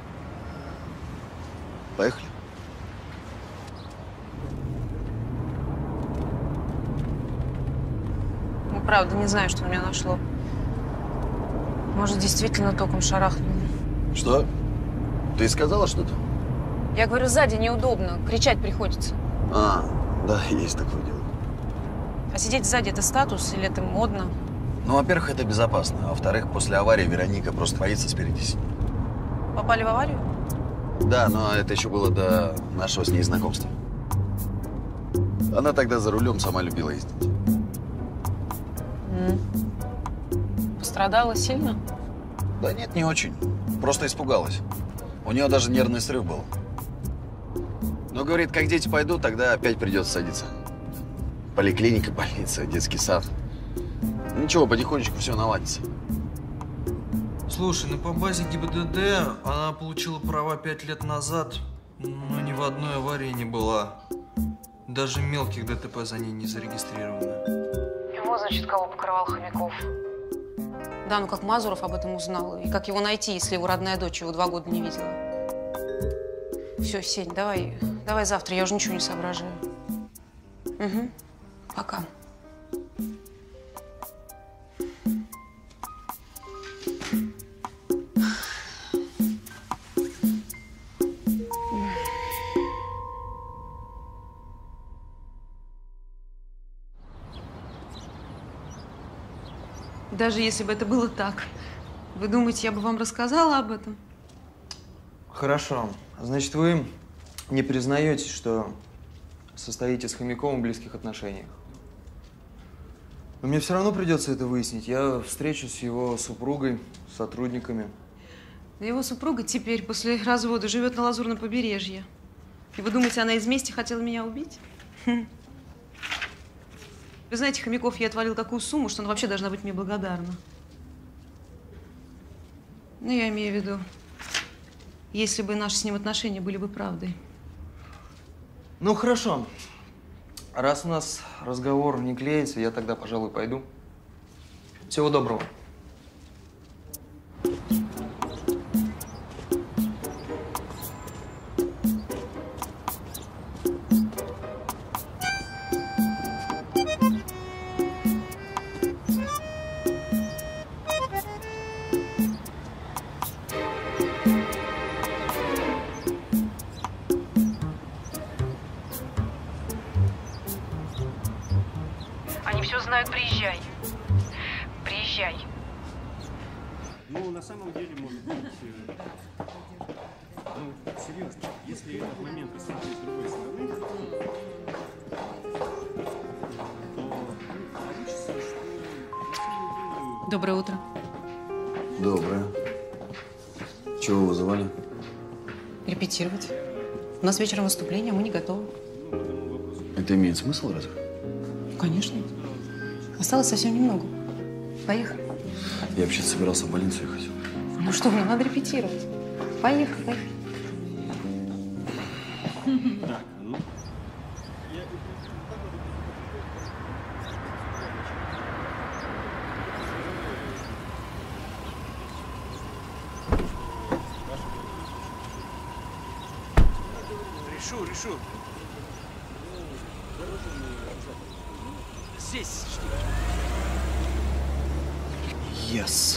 Speaker 5: Поехали.
Speaker 2: Ну, правда, не знаю, что меня нашло. Может, действительно током шарахнуло.
Speaker 5: Что? Ты сказала что-то?
Speaker 2: Я говорю, сзади неудобно, кричать приходится.
Speaker 5: А, да, есть такое дело.
Speaker 2: А сидеть сзади – это статус или это модно?
Speaker 5: Ну, во-первых, это безопасно. А во-вторых, после аварии Вероника просто боится спереди сидеть.
Speaker 2: Попали в аварию?
Speaker 5: Да, но это еще было до нашего с ней знакомства. Она тогда за рулем сама любила ездить.
Speaker 2: Пострадала сильно?
Speaker 5: Да нет, не очень. Просто испугалась. У нее даже нервный срыв был. Но, говорит, как дети пойдут, тогда опять придется садиться. Поликлиника, больница, детский сад. Ничего, потихонечку все наладится.
Speaker 1: Слушай, ну по базе ГИБДД она получила права 5 лет назад, но ни в одной аварии не была. Даже мелких ДТП за ней не зарегистрировано.
Speaker 2: И вот, значит, кого покрывал Хомяков. Да, ну как Мазуров об этом узнал. И как его найти, если его родная дочь его 2 года не видела. Все, Сень, давай завтра, я уже ничего не соображаю. Угу. Пока. Даже если бы это было так, вы думаете, я бы вам рассказала об этом?
Speaker 1: Хорошо. Значит, вы не признаете, что состоите с Хомяковым в близких отношениях? Но мне все равно придется это выяснить. Я встречусь с его супругой, с сотрудниками.
Speaker 2: Его супруга теперь после развода живет на Лазурном побережье. И вы думаете, она из мести хотела меня убить? Вы знаете, Хомяков ей отвалил такую сумму, что она вообще должна быть мне благодарна. Ну, я имею в виду, если бы наши с ним отношения были бы правдой.
Speaker 1: Ну, хорошо. Раз у нас разговор не клеится, я тогда, пожалуй, пойду. Всего доброго.
Speaker 2: Приезжай. Приезжай.
Speaker 20: Ну, на самом деле, может быть, ну, серьезно, если этот момент рассмотреть с другой стороны, то получится, что...
Speaker 2: Доброе утро.
Speaker 5: Доброе. Чего вы вызывали?
Speaker 2: Репетировать. У нас вечером выступление, мы не готовы.
Speaker 5: Это имеет смысл, разве?
Speaker 2: Конечно. Осталось совсем немного. Поехали.
Speaker 5: Я вообще-то собирался в больницу ехать.
Speaker 2: Ну что, нам надо репетировать. Поехали, поехали.
Speaker 20: Так, ну... Решу. Здесь, что ли?
Speaker 1: Yes.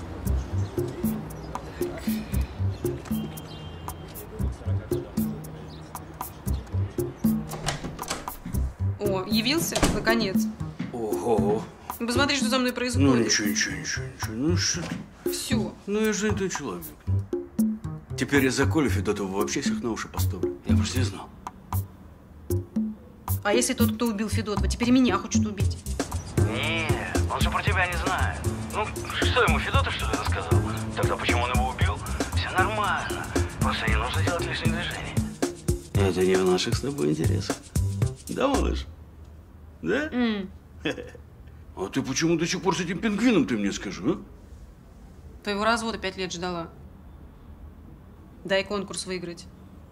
Speaker 2: О, явился? Наконец.
Speaker 11: Ого.
Speaker 2: Ну, посмотри, что со мной происходит.
Speaker 11: Ну, ничего. Ну, что ты?
Speaker 2: Все.
Speaker 11: Ну, я же не тот человек. Теперь из-за Коли Федотова вообще всех на уши поставлю. Я просто не знал.
Speaker 2: А если тот, кто убил Федотова, теперь меня хочет убить?
Speaker 3: Нет, он же про тебя не знает. Ну, что ему, Федотов что-то рассказал? Тогда почему он его убил? Все нормально. Просто не нужно делать лишних движений.
Speaker 11: Это не в наших с тобой интересах. Да, малыш? Да? А ты почему до сих пор с этим пингвином, ты мне скажи, а?
Speaker 2: Твоего развода 5 лет ждала. Дай конкурс выиграть.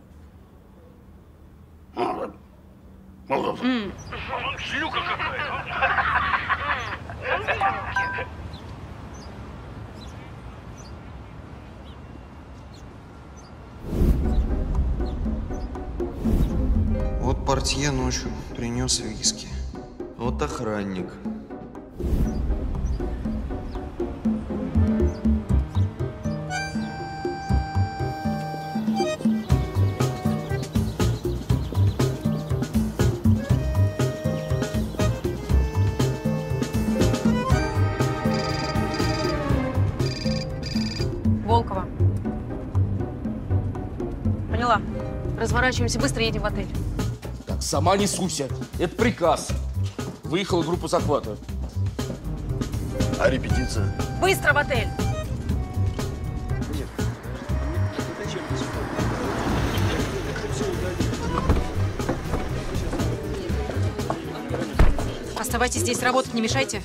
Speaker 3: Шлюха какая!
Speaker 18: Вот портье ночью принес виски. Вот охранник.
Speaker 2: Волкова. Поняла. Разворачиваемся, быстро едем в отель.
Speaker 12: Так, сама не суйся. Это приказ. Выехала группа захвата.
Speaker 5: А репетиция?
Speaker 2: Быстро в отель! Оставайтесь здесь, работать не мешайте.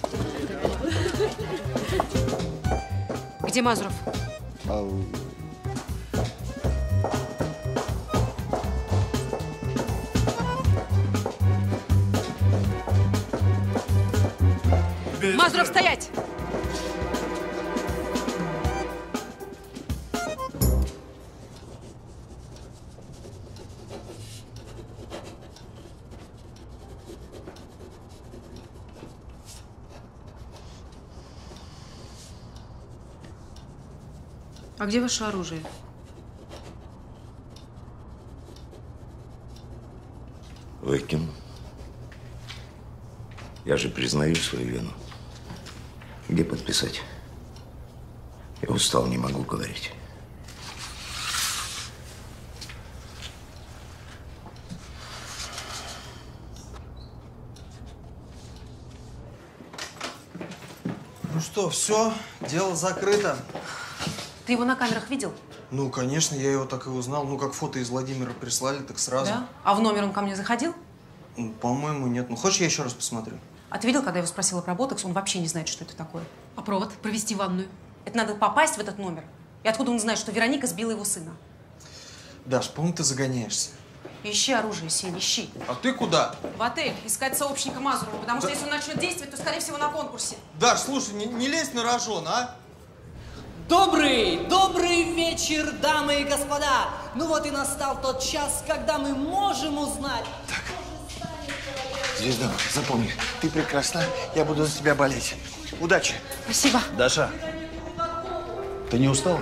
Speaker 2: Где Мазуров? Мазуров, стоять! А где ваше оружие?
Speaker 3: Выкину. Я же признаю свою вину. Где подписать? Я устал, не могу говорить.
Speaker 1: Ну что, все, дело закрыто.
Speaker 2: Ты его на камерах видел?
Speaker 1: Ну, конечно, я его так и узнал. Ну, как фото из Владимира прислали, так сразу.
Speaker 2: Да? А в номер он ко мне заходил?
Speaker 1: Ну, по-моему, нет. Ну, хочешь, я еще раз посмотрю?
Speaker 2: А ты видел, когда я его спросила про ботокс, он вообще не знает, что это такое. А провод? Провести ванную? Это надо попасть в этот номер. И откуда он знает, что Вероника сбила его сына?
Speaker 1: Даш, по-моему, ты загоняешься.
Speaker 2: Ищи оружие, Сень, ищи.
Speaker 1: А ты куда?
Speaker 2: В отель. Искать сообщника Мазурова. Потому что если он начнет действовать, то, скорее всего, на конкурсе.
Speaker 1: Даш, слушай, не лезь на рожон, а?
Speaker 10: Добрый вечер, дамы и господа! Ну вот и настал тот час, когда мы можем узнать...
Speaker 14: Звезда, запомни, ты прекрасна, я буду за тебя болеть. Удачи!
Speaker 2: Спасибо.
Speaker 5: Даша, ты не устала?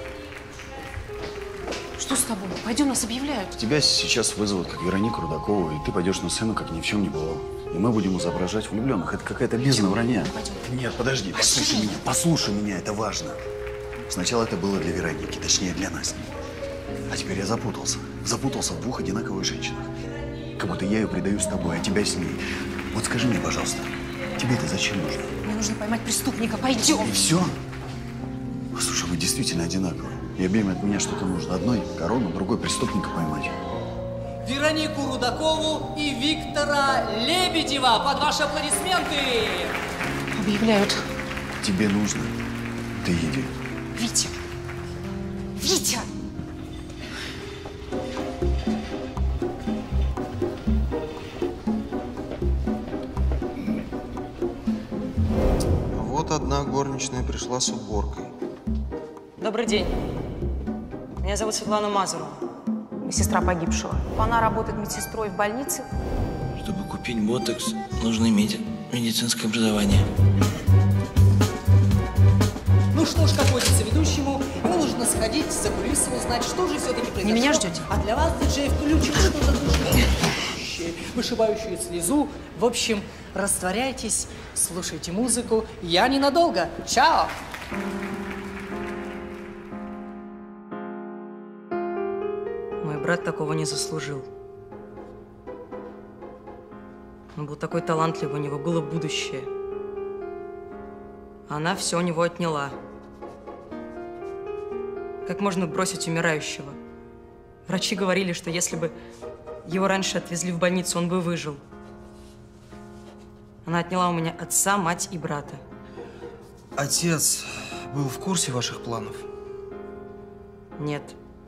Speaker 2: Что с тобой? Пойдем, нас объявляют.
Speaker 5: Тебя сейчас вызовут как Веронику Рудакову, и ты пойдешь на сцену, как ни в чем не бывало. И мы будем изображать влюбленных. Это какая-то бездна вранья. Нет, подожди, послушай меня, это важно. Сначала это было для Вероники, точнее для Насти. А теперь я запутался. Запутался в двух одинаковых женщинах. Как будто я ее предаю с тобой, а тебя с ней. Вот скажи мне, пожалуйста, тебе это зачем нужно?
Speaker 2: Мне нужно поймать преступника, пойдем.
Speaker 5: И все? Слушай, вы действительно одинаковые. И обеим от меня что-то нужно. Одной корону, другой преступника поймать.
Speaker 10: Веронику Рудакову и Виктора Лебедева. Под ваши аплодисменты!
Speaker 2: Объявляют.
Speaker 5: Тебе нужно. Ты иди.
Speaker 2: Витя! Витя!
Speaker 18: Вот одна горничная пришла с уборкой.
Speaker 21: Добрый день. Меня зовут Светлана Мазурова.
Speaker 2: Сестра погибшего. Она работает медсестрой в больнице.
Speaker 14: Чтобы купить ботокс, нужно иметь медицинское образование.
Speaker 10: Ну что ж, как водится ведущему, ему нужно сходить за кулисы, узнать, что же все-таки произошло.
Speaker 2: Не меня ждете?
Speaker 10: А для вас, диджей, включим что-то задушевное, вышибающую слезу. В общем, растворяйтесь, слушайте музыку. Я ненадолго. Чао!
Speaker 21: Мой брат такого не заслужил. Он был такой талантливый, у него было будущее. Она все у него отняла. Как можно бросить умирающего? Врачи говорили, что если бы его раньше отвезли в больницу, он бы выжил.
Speaker 6: Она отняла у меня отца, мать и брата.
Speaker 1: Отец был в курсе ваших планов?
Speaker 6: Нет.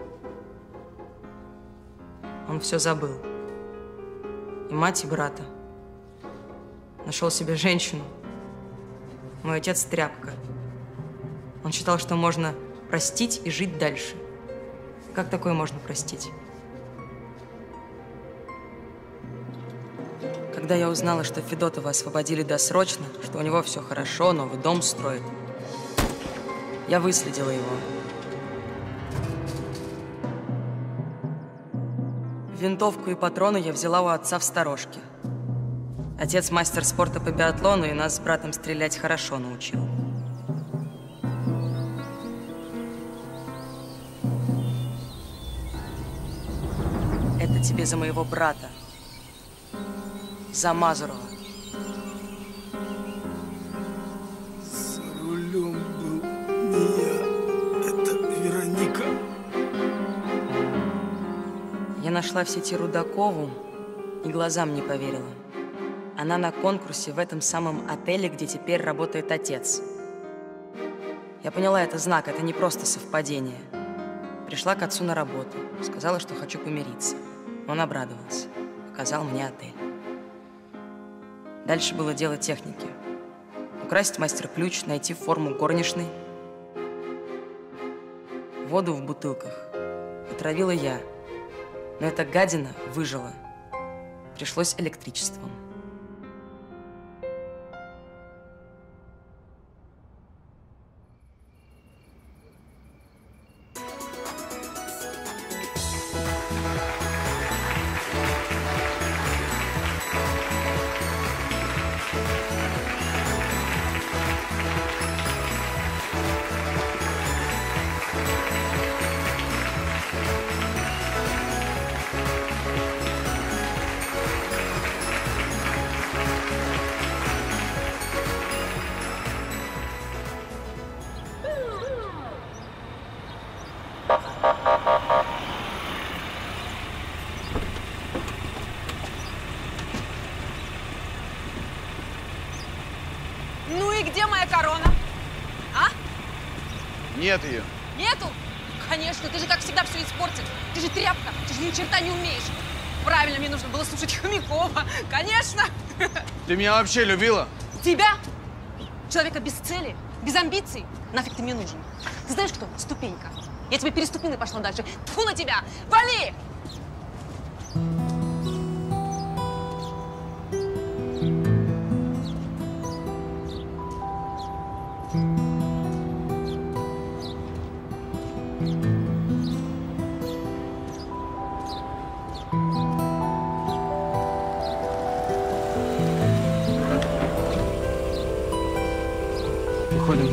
Speaker 6: Он все забыл. И мать, и брата. Нашел себе женщину. Мой отец тряпка. Он считал, что можно простить и жить дальше. Как такое можно простить? Когда я узнала, что Федотова освободили досрочно, что у него все хорошо, новый дом строит, я выследила его. Винтовку и патроны я взяла у отца в сторожке. Отец мастер спорта по биатлону и нас с братом стрелять хорошо научил. Это тебе за моего брата. За Мазурова.
Speaker 4: За рулем был не я, это Вероника.
Speaker 6: Я нашла в сети Рудакову и глазам не поверила. Она на конкурсе в этом самом отеле, где теперь работает отец. Я поняла, это знак, это не просто совпадение. Пришла к отцу на работу, сказала, что хочу помириться. Он обрадовался, показал мне отель. Дальше было дело техники. Украсить мастер-ключ, найти форму горничной. Воду в бутылках отравила я. Но эта гадина выжила. Пришлось электричеством.
Speaker 16: Ну и где моя корона? А?
Speaker 14: Нет ее.
Speaker 16: Нету? Конечно, ты же, как всегда, все испортил. Ты же тряпка, ты же ни черта не умеешь. Правильно, мне нужно было слушать Хомякова. Конечно.
Speaker 14: Ты меня вообще любила?
Speaker 16: Тебя? Человека без цели, без амбиций. Нафиг ты мне нужен? Ты знаешь кто? Ступенька. Я тебя переступила и пошла дальше. Тьфу на тебя! Вали!
Speaker 1: Выходим.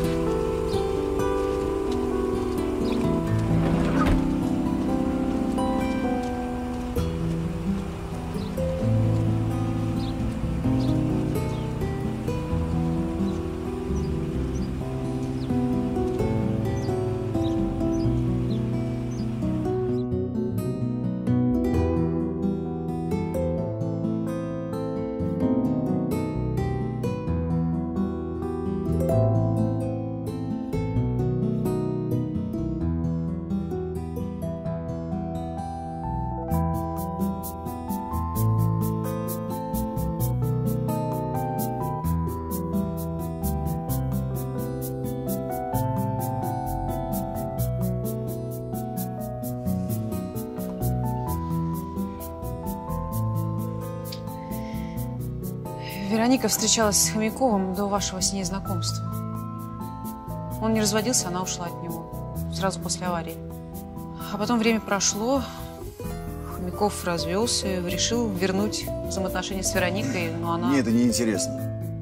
Speaker 2: Вероника встречалась с Хомяковым до вашего с ней знакомства. Он не разводился, она ушла от него сразу после аварии. А потом время прошло, Хомяков развелся, решил вернуть взаимоотношения с Вероникой, но она…
Speaker 5: Мне это не интересно.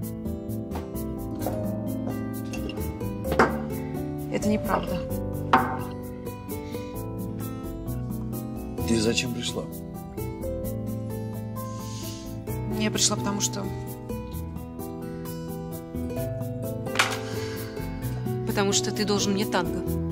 Speaker 2: Это неправда.
Speaker 5: Ты зачем пришла?
Speaker 2: Я пришла потому, что… Потому что ты должен мне танго.